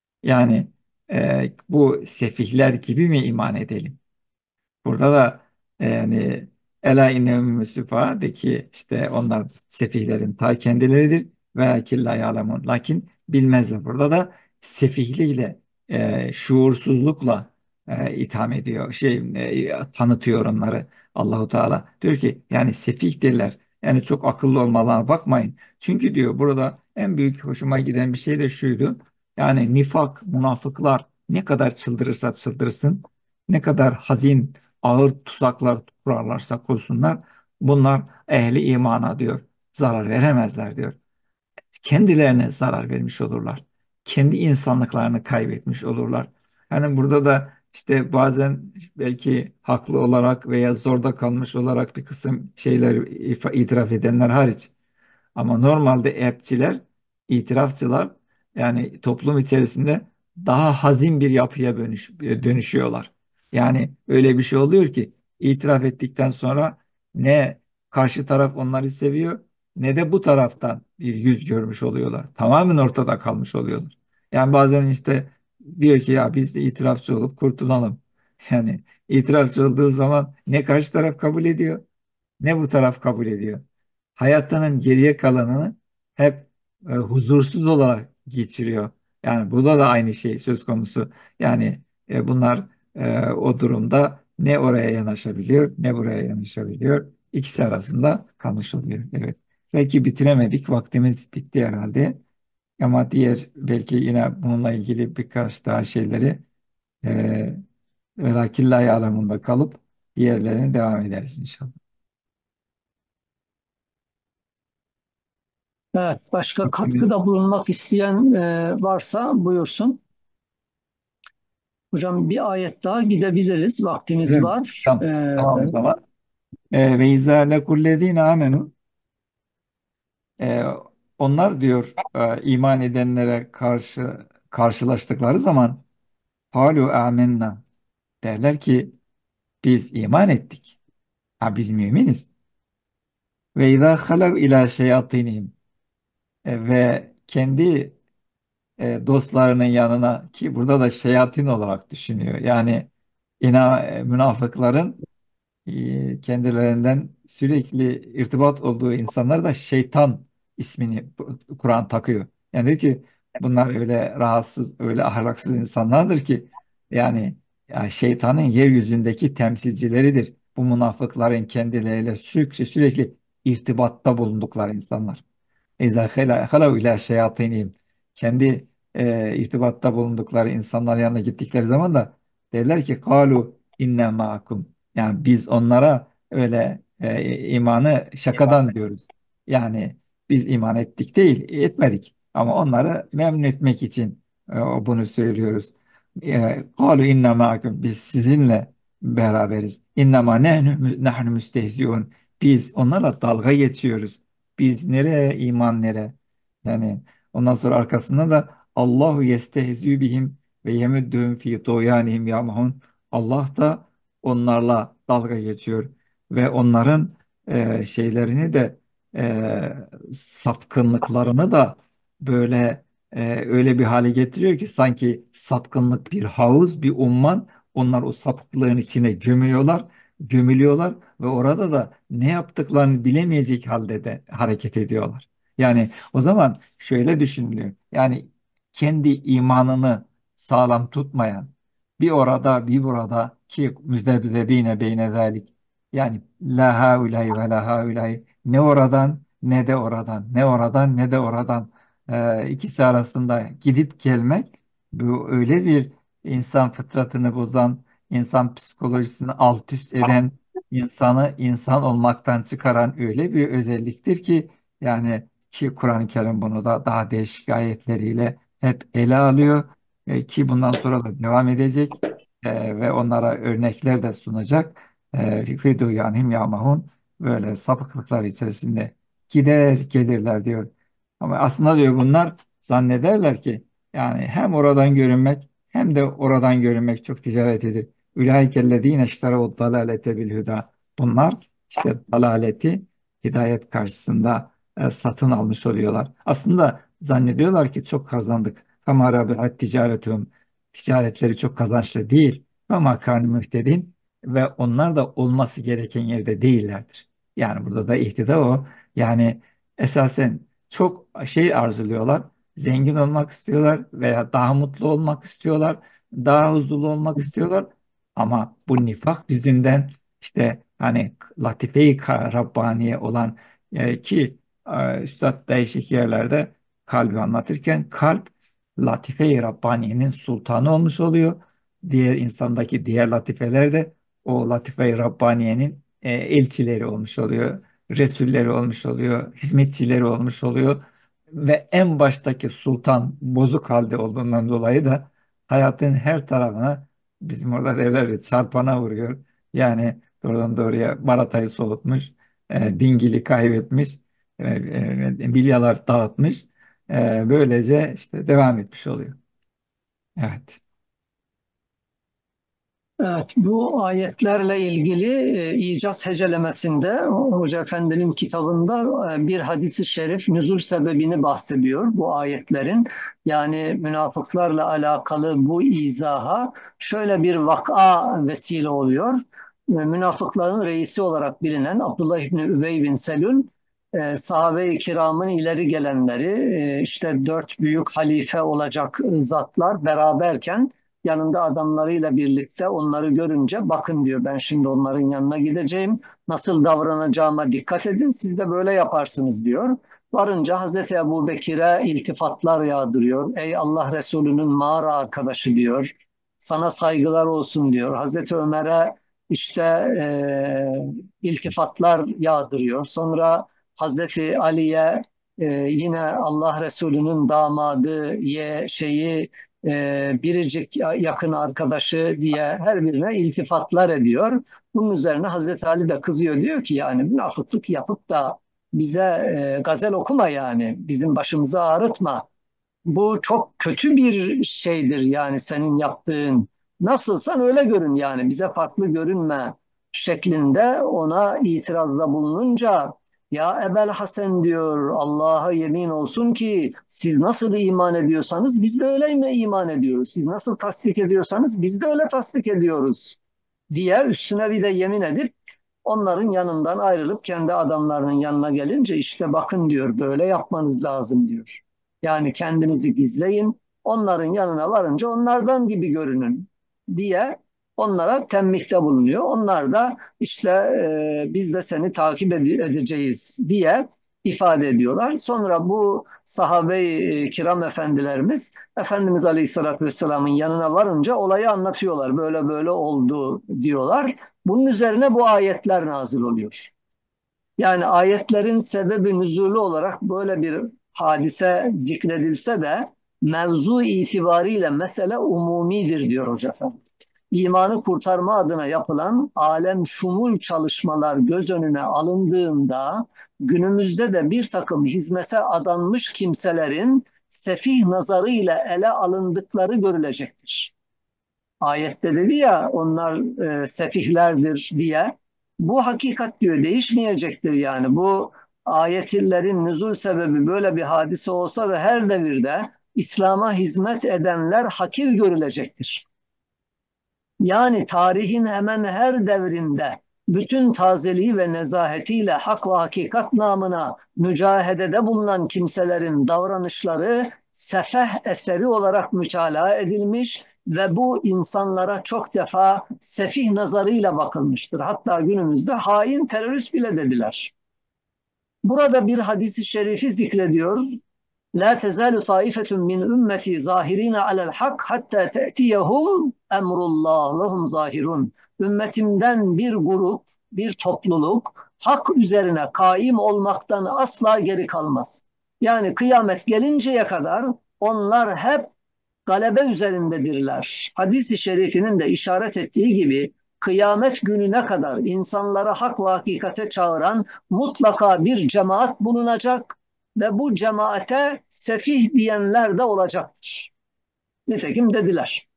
Yani e, bu sefihler gibi mi iman edelim? Burada da e, yani ela innehum müsrifa de ki işte onlar sefihlerin ta kendileridir ve lakin la ya'lemun. Lakin bilmezler. Burada da sefihliğiyle e, şuursuzlukla e, itham ediyor. Şey e, tanıtıyor onları Allahu Teala. Diyor ki yani sefihtirler. Yani çok akıllı olmalarına bakmayın. Çünkü diyor burada en büyük hoşuma giden bir şey de şuydu. Yani nifak, münafıklar ne kadar çıldırırsa çıldırsın, ne kadar hazin ağır tuzaklar kurarlarsa kursunlar bunlar ehli imana diyor zarar veremezler diyor. Kendilerine zarar vermiş olurlar. Kendi insanlıklarını kaybetmiş olurlar. Yani burada da işte bazen belki haklı olarak veya zorda kalmış olarak bir kısım şeyler ifa- itiraf edenler hariç ama normalde app'çiler, itirafçılar yani toplum içerisinde daha hazin bir yapıya dönüş, dönüşüyorlar. Yani öyle bir şey oluyor ki itiraf ettikten sonra ne karşı taraf onları seviyor ne de bu taraftan bir yüz görmüş oluyorlar. Tamamen ortada kalmış oluyorlar. Yani bazen işte diyor ki ya biz de itirafçı olup kurtulalım. Yani itirafçı olduğu zaman ne karşı taraf kabul ediyor ne bu taraf kabul ediyor. Hayatının geriye kalanını hep e, huzursuz olarak geçiriyor. Yani burada da aynı şey söz konusu. Yani e, bunlar e, o durumda ne oraya yanaşabiliyor ne buraya yanaşabiliyor. İkisi arasında kalmış oluyor. Evet. Belki bitiremedik. Vaktimiz bitti herhalde. Ama diğer belki yine bununla ilgili birkaç daha şeyleri e, velakillahü alemunda kalıp diğerlerine devam ederiz inşallah. Evet, başka Vaktimiz katkıda bulunmak isteyen e, varsa buyursun. Hocam bir ayet daha gidebiliriz. Vaktimiz Öyle var. Tamam. E, Tamam o zaman. E, ve izâ lekullezîne amenu. E, onlar diyor e, iman edenlere karşı karşılaştıkları zaman halu amenna derler ki biz iman ettik. Ha, biz müminiz. Ve izâ halev ilâ şeyatînihim. E, ve kendi e, dostlarının yanına ki burada da şeyatin olarak düşünüyor. Yani ina, e, münafıkların e, kendilerinden sürekli irtibat olduğu insanlar da şeytan ismini Kur'an takıyor. Yani diyor ki bunlar öyle rahatsız, öyle ahlaksız insanlardır ki yani ya şeytanın yeryüzündeki temsilcileridir. Bu münafıkların kendileriyle sürekli sürekli irtibatta bulundukları insanlar. İza halav ila şeyatinihim. Kendi e, irtibatta bulundukları insanlar yanına gittikleri zaman da derler ki kalu inne ma'akum. Yani biz onlara öyle e, imanı şakadan diyoruz. Yani biz iman ettik değil, etmedik. Ama onları memnun etmek için e, bunu söylüyoruz. E, Kalu inne ma'akum. Biz sizinle beraberiz. İnnemâ nehnu, nahnu müstehziûn. Biz onlarla dalga geçiyoruz. Biz nereye iman nereye? Yani ondan sonra arkasında da Allahu yestehzü bihim ve yemüddühüm fi tuğyanihim yamahun. Allah da onlarla dalga geçiyor ve onların e, şeylerini de e, sapkınlıklarını da böyle e, öyle bir hale getiriyor ki sanki sapkınlık bir havuz, bir umman. Onlar o sapıklığın içine gömülüyorlar, gömülüyorlar ve orada da ne yaptıklarını bilemeyecek halde de hareket ediyorlar. Yani o zaman şöyle düşünülüyor. Yani kendi imanını sağlam tutmayan, bir orada bir burada ki müzebzebine beyne zalik, yani la haulay ve la haulay, ne oradan ne de oradan, ne oradan ne de oradan, e, ikisi arasında gidip gelmek, bu öyle bir insan fıtratını bozan, insan psikolojisini alt üst eden, insanı insan olmaktan çıkaran öyle bir özelliktir ki, yani ki Kur'an-ı Kerim bunu da daha değişik ayetleriyle hep ele alıyor, e, ki bundan sonra da devam edecek, e, ve onlara örnekler de sunacak. E, Fi duyanhum yamahun, böyle sapıklıklar içerisinde gider gelirler diyor. Ama aslında diyor bunlar zannederler ki yani hem oradan görünmek hem de oradan görünmek çok ticaretidir. Ulaikellezine işterav dalalete bil huda. Bunlar işte dalaleti hidayet karşısında e, satın almış oluyorlar. Aslında zannediyorlar ki çok kazandık. Fema rabihat ticaretum. Ticaretleri çok kazançlı değil. Ama karnı mühtedin, ve onlar da olması gereken yerde değillerdir. Yani burada da ihtida o. Yani esasen çok şey arzuluyorlar. Zengin olmak istiyorlar veya daha mutlu olmak istiyorlar. Daha huzurlu olmak istiyorlar. Ama bu nifak yüzünden işte hani latife-i ka- Rabbaniye olan, e, ki e, Üstad değişik yerlerde kalbi anlatırken kalp latife-i Rabbaniye'nin sultanı olmuş oluyor. Diğer insandaki diğer latifeler de o latife-i Rabbaniye'nin e, elçileri olmuş oluyor. Resulleri olmuş oluyor. Hizmetçileri olmuş oluyor. Ve en baştaki sultan bozuk halde olduğundan dolayı da hayatın her tarafına, bizim orada derler ya, çarpana vuruyor. Yani doğrudan doğruya baratayı soğutmuş, e, dingili kaybetmiş, e, e, bilyalar dağıtmış. E, böylece işte devam etmiş oluyor. Evet. Evet, bu ayetlerle ilgili e, İcaz hecelemesinde Hoca Efendi'nin kitabında e, bir hadisi şerif nüzul sebebini bahsediyor bu ayetlerin. Yani münafıklarla alakalı bu izaha şöyle bir vaka vesile oluyor. E, Münafıkların reisi olarak bilinen Abdullah İbni Übey bin Selül, e, sahabe-i kiramın ileri gelenleri, e, işte dört büyük halife olacak zatlar beraberken yanında adamlarıyla birlikte onları görünce bakın diyor, ben şimdi onların yanına gideceğim. Nasıl davranacağıma dikkat edin, siz de böyle yaparsınız diyor. Varınca Hazreti Ebu Bekir'e iltifatlar yağdırıyor. Ey Allah Resulü'nün mağara arkadaşı diyor. Sana saygılar olsun diyor. Hazreti Ömer'e işte e, iltifatlar yağdırıyor. Sonra Hazreti Ali'ye e, yine Allah Resulü'nün damadı ye şeyi e, biricik yakın arkadaşı diye her birine iltifatlar ediyor. Bunun üzerine Hazreti Ali de kızıyor, diyor ki yani münafıklık yapıp da bize e, gazel okuma, yani bizim başımızı ağrıtma. Bu çok kötü bir şeydir yani senin yaptığın. Nasılsan öyle görün, yani bize farklı görünme şeklinde ona itirazda bulununca, ya Ebel Hasan diyor, Allah'a yemin olsun ki siz nasıl iman ediyorsanız biz de öyle mi iman ediyoruz. Siz nasıl tasdik ediyorsanız biz de öyle tasdik ediyoruz diye üstüne bir de yemin edip onların yanından ayrılıp kendi adamlarının yanına gelince, işte bakın diyor, böyle yapmanız lazım diyor. Yani kendinizi gizleyin, onların yanına varınca onlardan gibi görünün diye onlara tembihte bulunuyor. Onlar da işte e, biz de seni takip ede- edeceğiz diye ifade ediyorlar. Sonra bu sahabe-i kiram efendilerimiz Efendimiz Aleyhisselatü Vesselam'ın yanına varınca olayı anlatıyorlar. Böyle böyle oldu diyorlar. Bunun üzerine bu ayetler nazil oluyor. Yani ayetlerin sebebi nüzulü olarak böyle bir hadise zikredilse de mevzu itibariyle mesele umumidir diyor Hoca Efendi. İmanı kurtarma adına yapılan alem şumul çalışmalar göz önüne alındığında günümüzde de bir takım hizmete adanmış kimselerin sefih nazarıyla ele alındıkları görülecektir. Ayette dedi ya onlar e, sefihlerdir diye. Bu hakikat diyor değişmeyecektir yani. Bu ayetlerin nüzul sebebi böyle bir hadise olsa da her devirde İslam'a hizmet edenler hakir görülecektir. Yani tarihin hemen her devrinde bütün tazeliği ve nezahetiyle hak ve hakikat namına mücahedede bulunan kimselerin davranışları sefeh eseri olarak mütalaa edilmiş ve bu insanlara çok defa sefih nazarıyla bakılmıştır. Hatta günümüzde hain terörist bile dediler. Burada bir hadisi şerifi zikrediyor. La tezalu taifetun min ümmeti zahirina alel hak hatta te'tiyehum emrullah ve hum zahirun. Ümmetimden bir grup, bir topluluk hak üzerine kaim olmaktan asla geri kalmaz. Yani kıyamet gelinceye kadar onlar hep galebe üzerindedirler. Hadis-i şerifinin de işaret ettiği gibi kıyamet gününe kadar insanları hak ve hakikate çağıran mutlaka bir cemaat bulunacak ve bu cemaate sefih diyenler de olacaktır. Nitekim dediler.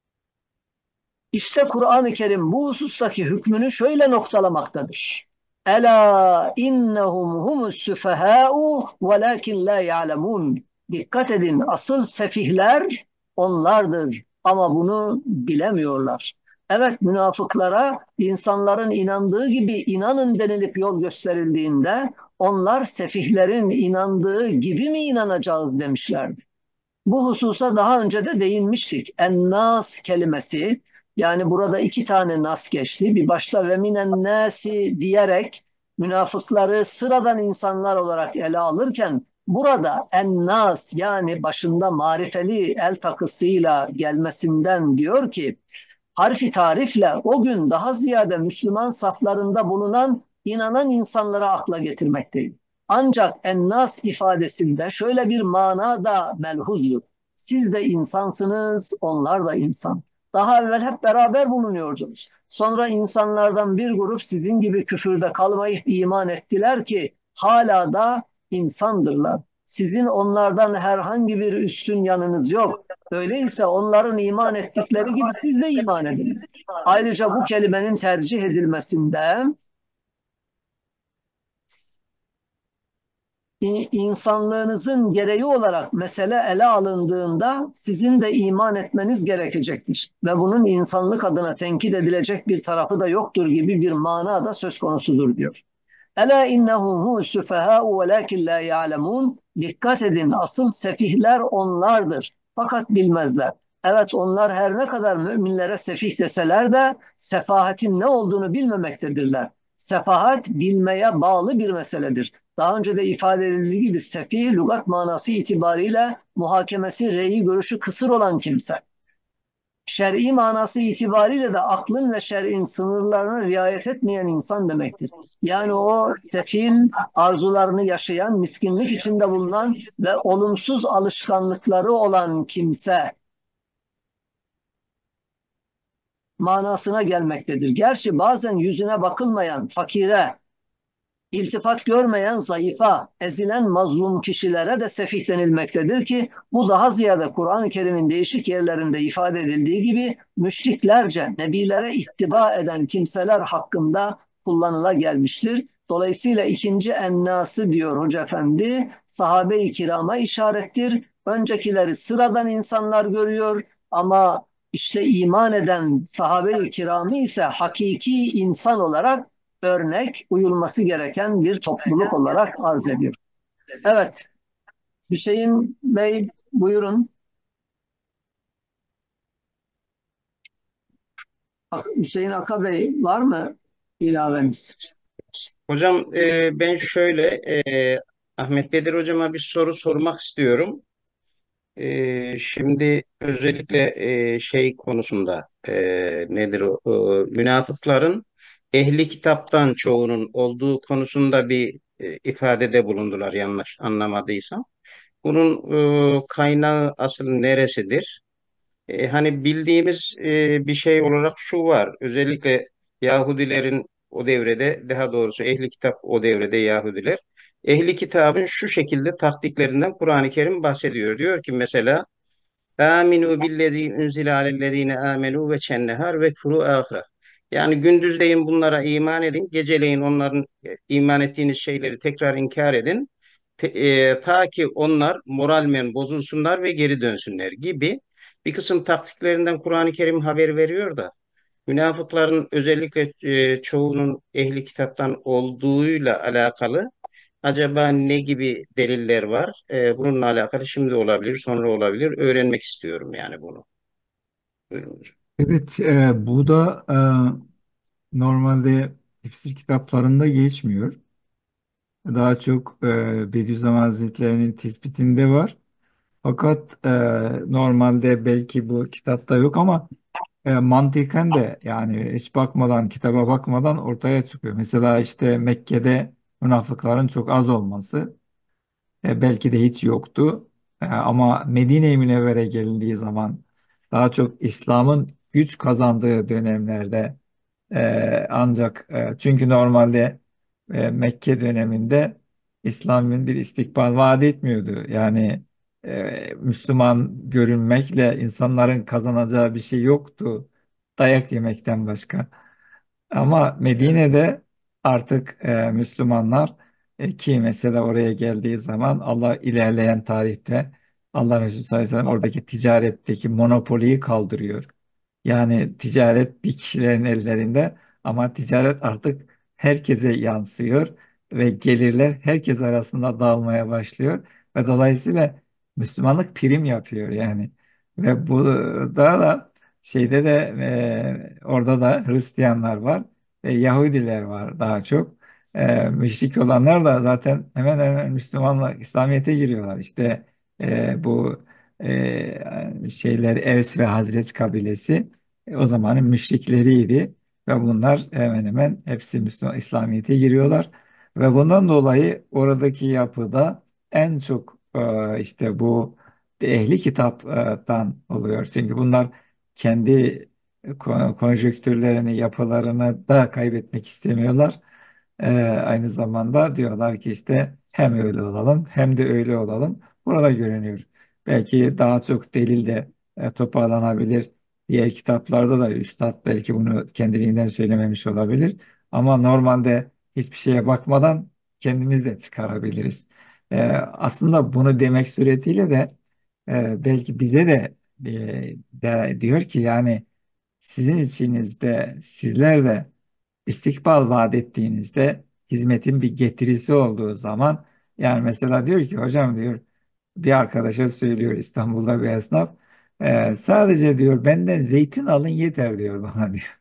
İşte Kur'an-ı Kerim bu husustaki hükmünü şöyle noktalamaktadır. Ela innehum humus süfehâ'u velakin la ya'lemun. Dikkat edin asıl sefihler onlardır ama bunu bilemiyorlar. Evet münafıklara insanların inandığı gibi inanın denilip yol gösterildiğinde onlar sefihlerin inandığı gibi mi inanacağız demişlerdi. Bu hususa daha önce de değinmiştik. En-nas kelimesi yani burada iki tane nas geçti. Bir başta ve minen nasi diyerek münafıkları sıradan insanlar olarak ele alırken burada en-nas yani başında marifeli el takısıyla gelmesinden diyor ki harfi tarifle o gün daha ziyade Müslüman saflarında bulunan inanan insanlara akla getirmekteydi. Ancak ennas ifadesinde şöyle bir mana da melhuzdur. Siz de insansınız, onlar da insan. Daha evvel hep beraber bulunuyordunuz. Sonra insanlardan bir grup sizin gibi küfürde kalmayıp iman ettiler ki hala da insandırlar. Sizin onlardan herhangi bir üstün yanınız yok. Öyleyse onların iman ettikleri gibi siz de iman ediniz. Ayrıca bu kelimenin tercih edilmesinde insanlığınızın gereği olarak mesele ele alındığında sizin de iman etmeniz gerekecektir. Ve bunun insanlık adına tenkit edilecek bir tarafı da yoktur gibi bir mana da söz konusudur diyor. Ela innehum hu süfehâ'u velakin la ya'lemun. Dikkat edin asıl sefihler onlardır. Fakat bilmezler. Evet onlar her ne kadar müminlere sefih deseler de sefahatin ne olduğunu bilmemektedirler. Sefahat bilmeye bağlı bir meseledir. Daha önce de ifade edildiği gibi sefih lügat manası itibariyle muhakemesi, reyi, görüşü kısır olan kimse. Şer'i manası itibariyle de aklın ve şer'in sınırlarına riayet etmeyen insan demektir. Yani o sefil, arzularını yaşayan, miskinlik içinde bulunan ve olumsuz alışkanlıkları olan kimse manasına gelmektedir. Gerçi bazen yüzüne bakılmayan fakire, İltifat görmeyen zayıfa, ezilen mazlum kişilere de sefih denilmektedir ki bu daha ziyade Kur'an-ı Kerim'in değişik yerlerinde ifade edildiği gibi müşriklerce nebilere ittiba eden kimseler hakkında kullanıla gelmiştir. Dolayısıyla ikinci ennası diyor Hoca Efendi sahabe-i kirama işarettir. Öncekileri sıradan insanlar görüyor ama işte iman eden sahabe-i kiramı ise hakiki insan olarak örnek uyulması gereken bir topluluk olarak arz ediyor. Evet, Hüseyin Bey buyurun. Hüseyin Aka Bey var mı ilaveniz? Hocam e, ben şöyle e, Ahmet Bedir hocama bir soru sormak istiyorum. E, şimdi özellikle e, şey konusunda e, nedir o e, münafıkların ehli kitaptan çoğunun olduğu konusunda bir e, ifadede bulundular yanlış anlamadıysam. Bunun e, kaynağı asıl neresidir? E, hani bildiğimiz e, bir şey olarak şu var. Özellikle Yahudilerin o devrede, daha doğrusu ehli kitap o devrede Yahudiler. Ehli kitabın şu şekilde taktiklerinden Kur'an-ı Kerim bahsediyor. Diyor ki mesela Aminu billezî unzile alellezîne âmenû ve çennehar ve kuru ahire. Yani gündüzleyin bunlara iman edin, geceleyin onların e, iman ettiğiniz şeyleri tekrar inkar edin. Te- e, ta ki onlar moralmen bozulsunlar ve geri dönsünler gibi bir kısım taktiklerinden Kur'an-ı Kerim haber veriyor da münafıkların özellikle e, çoğunun ehli kitaptan olduğuyla alakalı acaba ne gibi deliller var? E, bununla alakalı şimdi olabilir, sonra olabilir. Öğrenmek istiyorum yani bunu. Buyurun. Evet, e, bu da e, normalde tefsir kitaplarında geçmiyor. Daha çok e, Bediüzzaman Hazretleri'nin tespitinde var. Fakat e, normalde belki bu kitapta yok ama e, mantıken de yani hiç bakmadan, kitaba bakmadan ortaya çıkıyor. Mesela işte Mekke'de münafıkların çok az olması e, belki de hiç yoktu. E, ama Medine-i Münevvere gelindiği zaman daha çok İslam'ın güç kazandığı dönemlerde ee, ancak e, çünkü normalde e, Mekke döneminde İslam'ın bir istikbal vaat etmiyordu. Yani e, Müslüman görünmekle insanların kazanacağı bir şey yoktu. Dayak yemekten başka. Ama Evet. Medine'de artık e, Müslümanlar e, ki mesela oraya geldiği zaman Allah ilerleyen tarihte Allah Resulü sallallahu aleyhi ve sellem oradaki ticaretteki monopoliyi kaldırıyor. Yani ticaret bir kişilerin ellerinde ama ticaret artık herkese yansıyor ve gelirler herkes arasında dağılmaya başlıyor ve dolayısıyla Müslümanlık prim yapıyor yani. Ve bu da da şeyde de e, orada da Hristiyanlar var ve Yahudiler var daha çok. E, müşrik olanlar da zaten hemen hemen Müslümanla İslamiyet'e giriyorlar. İşte e, bu e, şeyler Evs ve Hazreç kabilesi e, o zamanın müşrikleriydi ve bunlar hemen hemen hepsi Müslüman İslamiyet'e giriyorlar ve bundan dolayı oradaki yapıda en çok e, işte bu ehli kitaptan oluyor. Çünkü bunlar kendi ko- konjonktürlerini, yapılarını da kaybetmek istemiyorlar. E, aynı zamanda diyorlar ki işte hem öyle olalım hem de öyle olalım. Burada görünüyor. Belki daha çok delil de e, toparlanabilir. Diğer kitaplarda da üstad belki bunu kendiliğinden söylememiş olabilir. Ama normalde hiçbir şeye bakmadan kendimiz de çıkarabiliriz. Ee, aslında bunu demek suretiyle de e, belki bize de, e, de diyor ki yani sizin içinizde sizler de istikbal vaat ettiğinizde hizmetin bir getirisi olduğu zaman yani mesela diyor ki hocam diyor bir arkadaşa söylüyor İstanbul'da bir esnaf. Ee, sadece diyor benden zeytin alın yeter diyor bana diyor.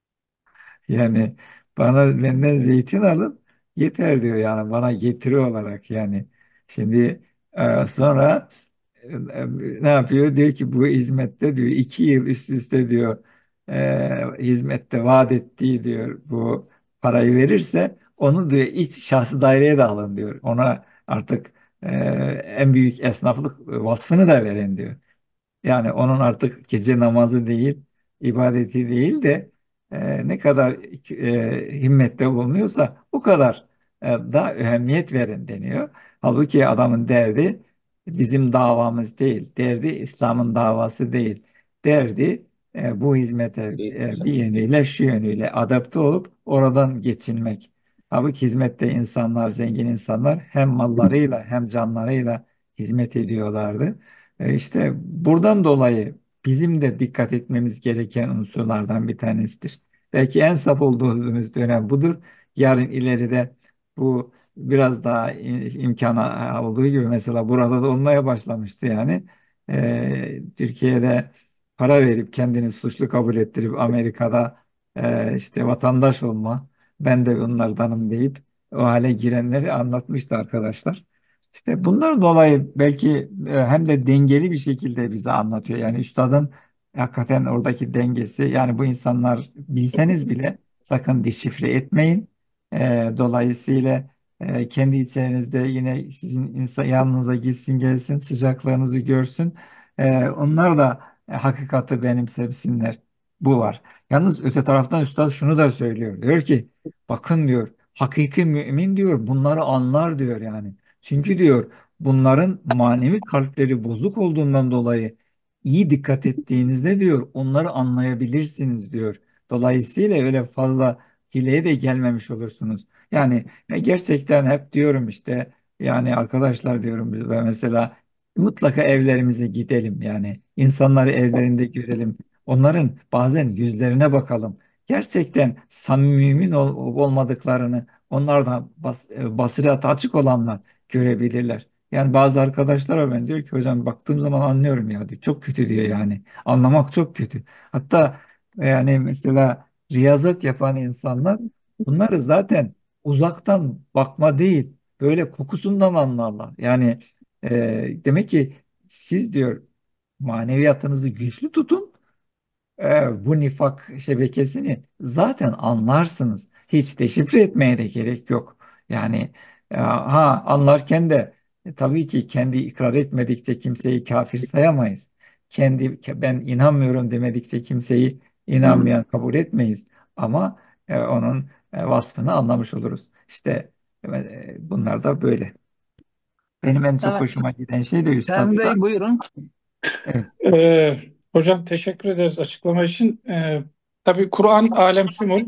Yani bana benden zeytin alın yeter diyor yani bana getiri olarak yani. Şimdi e, sonra e, ne yapıyor? Diyor ki bu hizmette diyor iki yıl üst üste diyor e, hizmette vaat ettiği diyor bu parayı verirse onu diyor iç şahsı daireye de alın diyor. Ona artık e, en büyük esnaflık vasfını da verin diyor. Yani onun artık gece namazı değil, ibadeti değil de e, ne kadar e, himmette bulunuyorsa o kadar e, da ehemmiyet verin deniyor. Halbuki adamın derdi bizim davamız değil, derdi İslam'ın davası değil. Derdi e, bu hizmete e, Kesinlikle. bir yönüyle şu yönüyle adapte olup oradan geçinmek. Halbuki hizmette insanlar, zengin insanlar hem mallarıyla hem canlarıyla hizmet ediyorlardı. E, İşte buradan dolayı bizim de dikkat etmemiz gereken unsurlardan bir tanesidir. Belki en saf olduğumuz dönem budur. Yarın ileride bu biraz daha i- imkana olduğu gibi mesela burada da olmaya başlamıştı yani. E, Türkiye'de para verip kendini suçlu kabul ettirip Amerika'da e, işte vatandaş olma, ben de bunlardanım deyip o hale girenleri anlatmıştı arkadaşlar. İşte bundan dolayı belki e, hem de dengeli bir şekilde bize anlatıyor. Yani üstadın hakikaten oradaki dengesi yani bu insanlar bilseniz bile sakın deşifre etmeyin. E, dolayısıyla e, kendi içerinizde yine sizin insan yanınıza gitsin gelsin sıcaklığınızı görsün. E, onlar da e, hakikati benimsesinler. Bu var. Yalnız öte taraftan üstad şunu da söylüyor. Diyor ki bakın diyor hakiki mümin diyor bunları anlar diyor yani. Çünkü diyor bunların manevi kalpleri bozuk olduğundan dolayı iyi dikkat ettiğinizde diyor onları anlayabilirsiniz diyor. Dolayısıyla öyle fazla hileye de gelmemiş olursunuz. Yani ya gerçekten hep diyorum işte yani arkadaşlar diyorum biz de mesela mutlaka evlerimize gidelim yani insanları evlerinde görelim. Onların bazen yüzlerine bakalım. Gerçekten samimi ol- olmadıklarını onlardan bas, e, basireti açık olanlar görebilirler. Yani bazı arkadaşlar var ben diyor ki hocam baktığım zaman anlıyorum ya diyor. Çok kötü diyor yani. Anlamak çok kötü. Hatta yani mesela riyazat yapan insanlar bunları zaten uzaktan bakma değil böyle kokusundan anlarlar. Yani e, demek ki siz diyor maneviyatınızı güçlü tutun. E, bu nifak şebekesini zaten anlarsınız. Hiç deşifre etmeye de gerek yok. Yani e, ha anlarken de e, tabii ki kendi ikrar etmedikçe kimseyi kafir sayamayız. Kendi ben inanmıyorum demedikçe kimseyi inanmayan kabul etmeyiz. Ama e, onun e, vasfını anlamış oluruz. İşte e, bunlar da böyle. Benim en çok Evet, hoşuma giden şey de Fehmi üstadta. Bey buyurun. Evet. Ee, hocam teşekkür ederiz açıklama için. Ee, tabii Kur'an alem şumul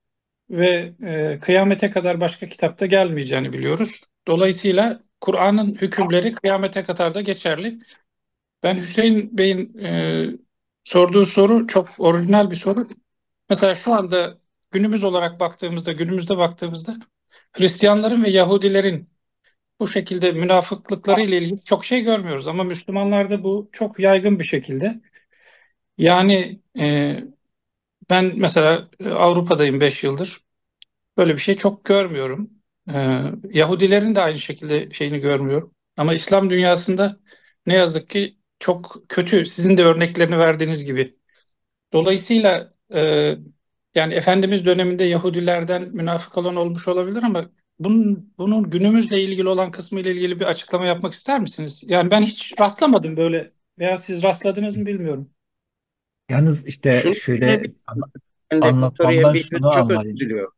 ve e, kıyamete kadar başka kitapta gelmeyeceğini biliyoruz. Dolayısıyla Kur'an'ın hükümleri kıyamete kadar da geçerli. Ben Hüseyin Bey'in e, sorduğu soru çok orijinal bir soru. Mesela şu anda günümüz olarak baktığımızda, günümüzde baktığımızda Hristiyanların ve Yahudilerin bu şekilde münafıklıkları ile ilgili çok şey görmüyoruz. Ama Müslümanlarda bu çok yaygın bir şekilde. Yani e, ben mesela e, Avrupa'dayım beş yıldır. Böyle bir şey çok görmüyorum. E, Yahudilerin de aynı şekilde şeyini görmüyorum. Ama İslam dünyasında ne yazık ki çok kötü. Sizin de örneklerini verdiğiniz gibi. Dolayısıyla e, yani Efendimiz döneminde Yahudilerden münafık olan olmuş olabilir ama bunun, bunun günümüzle ilgili olan kısmı ile ilgili bir açıklama yapmak ister misiniz? Yani ben hiç rastlamadım böyle veya siz rastladınız mı bilmiyorum. Yalnız işte Şunu şöyle söyleyebilirim. Ben de o soruya anlatmamdan bir şunu çok özür anlayın. diliyorum.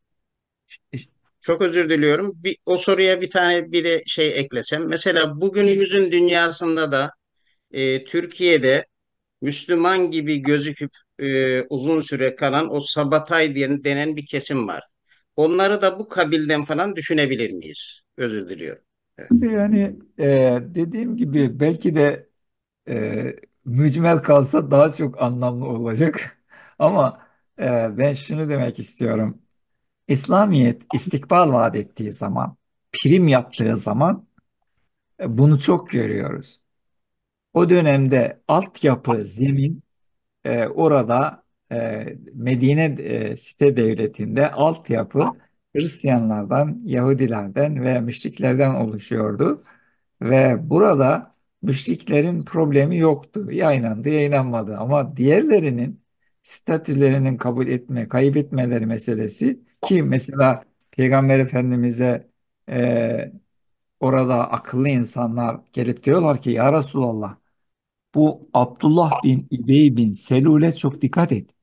Çok özür diliyorum. Bir, o soruya bir tane bir de şey eklesem. Mesela bugünümüzün dünyasında da e, Türkiye'de Müslüman gibi gözüküp e, uzun süre kalan o Sabatay diyen, denen bir kesim var. Onları da bu kabilden falan düşünebilir miyiz? Özür diliyorum. Evet. Şimdi yani e, dediğim gibi belki de e, mücmel kalsa daha çok anlamlı olacak. Ama e, ben şunu demek istiyorum. İslamiyet istikbal vaat ettiği zaman, prim yaptığı zaman e, bunu çok görüyoruz. O dönemde altyapı, zemin e, orada e, Medine e, site devletinde altyapı Hristiyanlardan, Yahudilerden ve müşriklerden oluşuyordu. Ve burada müşriklerin problemi yoktu. Ya inandı ya inanmadı. Ama diğerlerinin statülerinin kabul etme, kaybetmeleri meselesi ki mesela Peygamber Efendimiz'e e, orada akıllı insanlar gelip diyorlar ki ya Resulallah bu Abdullah bin İbey bin Selul'e çok dikkat et.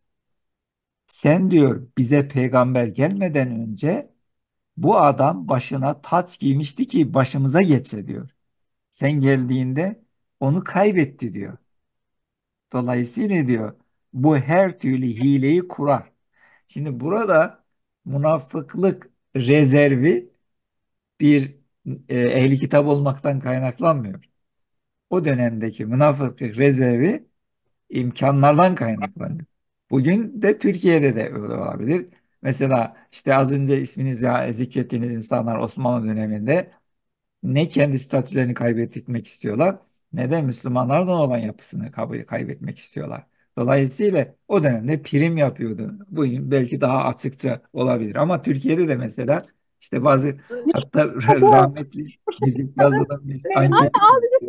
Sen diyor bize peygamber gelmeden önce bu adam başına taç giymişti ki başımıza geçse diyor. Sen geldiğinde onu kaybetti diyor. Dolayısıyla diyor bu her türlü hileyi kurar. Şimdi burada münafıklık rezervi bir e, ehli kitap olmaktan kaynaklanmıyor. O dönemdeki münafıklık rezervi imkanlardan kaynaklanıyor. Bugün de Türkiye'de de öyle olabilir. Mesela işte az önce ismini zi- zikrettiğiniz insanlar Osmanlı döneminde ne kendi statülerini kaybetmek istiyorlar ne de Müslümanlardan olan yapısını kabul kaybetmek istiyorlar. Dolayısıyla o dönemde prim yapıyordu. Bugün belki daha açıkça olabilir. Ama Türkiye'de de mesela işte bazı hatta rahmetli Necip Fazıl'ın bir anketi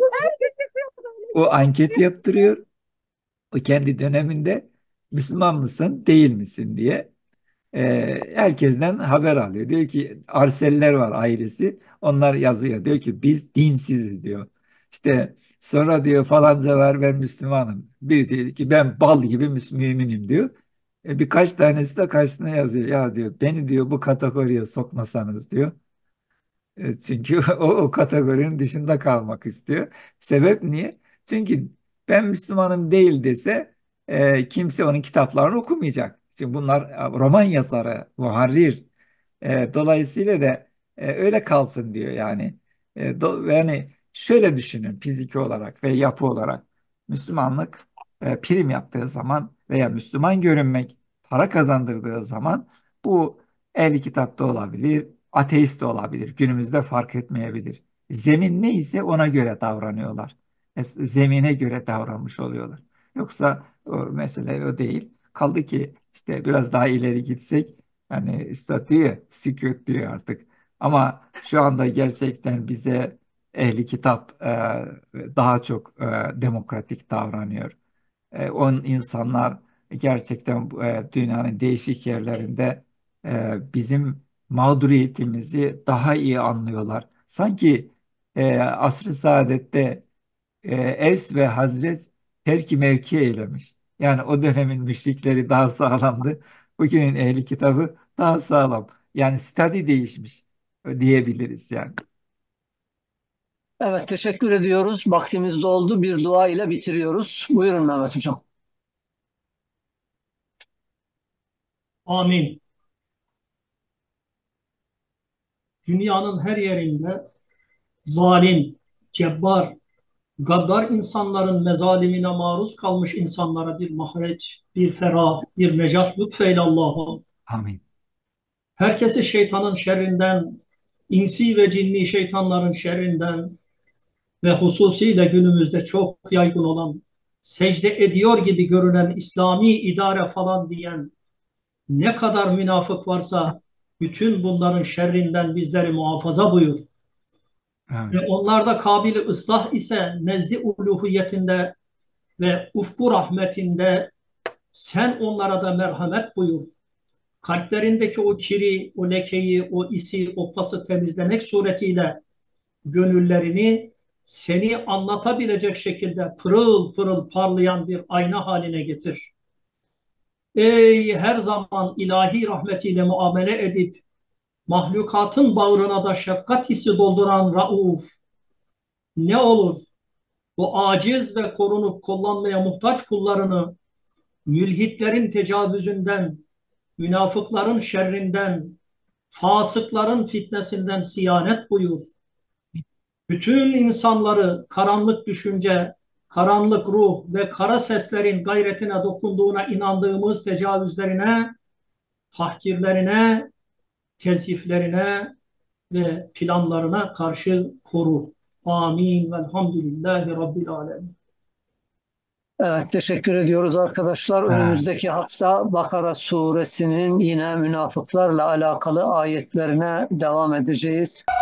o anketi yaptırıyor. O kendi döneminde Müslüman mısın, değil misin diye e, herkesten haber alıyor. Diyor ki Arseller var ailesi. Onlar yazıyor. Diyor ki biz dinsiziz diyor. İşte sonra diyor falanca var ben Müslümanım. Biri diyor ki ben bal gibi müs- müminim diyor. E, birkaç tanesi de karşısına yazıyor. Ya diyor beni diyor bu kategoriye sokmasanız diyor. E, Çünkü o, o kategorinin dışında kalmak istiyor. Sebep niye? Çünkü Ben Müslümanım değil dese e, kimse onun kitaplarını okumayacak. Çünkü bunlar e, roman yazarı, muharrir. E, dolayısıyla da e, öyle kalsın diyor yani. E, do- yani şöyle düşünün fiziki olarak ve yapı olarak. Müslümanlık e, prim yaptığı zaman veya Müslüman görünmek para kazandırdığı zaman bu ehli kitapta olabilir, ateist de olabilir. Günümüzde fark etmeyebilir. Zemin neyse ona göre davranıyorlar. E, Zemine göre davranmış oluyorlar. Yoksa o mesele o değil. Kaldı ki işte biraz daha ileri gitsek yani statüyü sükût diyor artık. Ama şu anda gerçekten bize ehli kitap e, daha çok e, demokratik davranıyor. E, on insanlar gerçekten e, dünyanın değişik yerlerinde e, bizim mağduriyetimizi daha iyi anlıyorlar. Sanki e, asr-ı saadette e, Evs ve Hazret terki mevki eylemiş. Yani o dönemin müşrikleri daha sağlamdı. Bugünün ehli kitabı daha sağlam. Yani statü değişmiş diyebiliriz yani. Evet, teşekkür ediyoruz. Vaktimiz doldu. Bir dua ile bitiriyoruz. Buyurun Mehmet Hocam. Amin. Dünyanın her yerinde zalim, cebbar, gaddar insanların mezalimine maruz kalmış insanlara bir mahreç, bir ferah, bir necat lütfeyle Allah'ım. Amin. Herkesi şeytanın şerrinden, insi ve cinni şeytanların şerrinden ve hususiyle günümüzde çok yaygın olan secde ediyor gibi görünen İslami idare falan diyen ne kadar münafık varsa bütün bunların şerrinden bizleri muhafaza buyur. Ve Amin. onlarda kabili ıslah ise nezdi uluhiyetinde ve ufku rahmetinde sen onlara da merhamet buyur. Kalplerindeki o kiri, o lekeyi, o isi, o pası temizlemek suretiyle gönüllerini seni anlatabilecek şekilde pırıl pırıl parlayan bir ayna haline getir. Ey her zaman ilahi rahmetiyle muamele edip mahlukatın bağrına da şefkat hissi dolduran Rauf, ne olur bu aciz ve korunup kullanmaya muhtaç kullarını mülhitlerin tecavüzünden, münafıkların şerrinden, fasıkların fitnesinden siyanet buyur. Bütün insanları karanlık düşünce, karanlık ruh ve kara seslerin gayretine dokunduğuna inandığımız tecavüzlerine, tahkirlerine, teziflerine ve planlarına karşı koru. Amin. Velhamdülillahi Rabbil alemin. Evet, teşekkür ediyoruz arkadaşlar. Ha. Önümüzdeki hafta Bakara suresinin yine münafıklarla alakalı ayetlerine devam edeceğiz.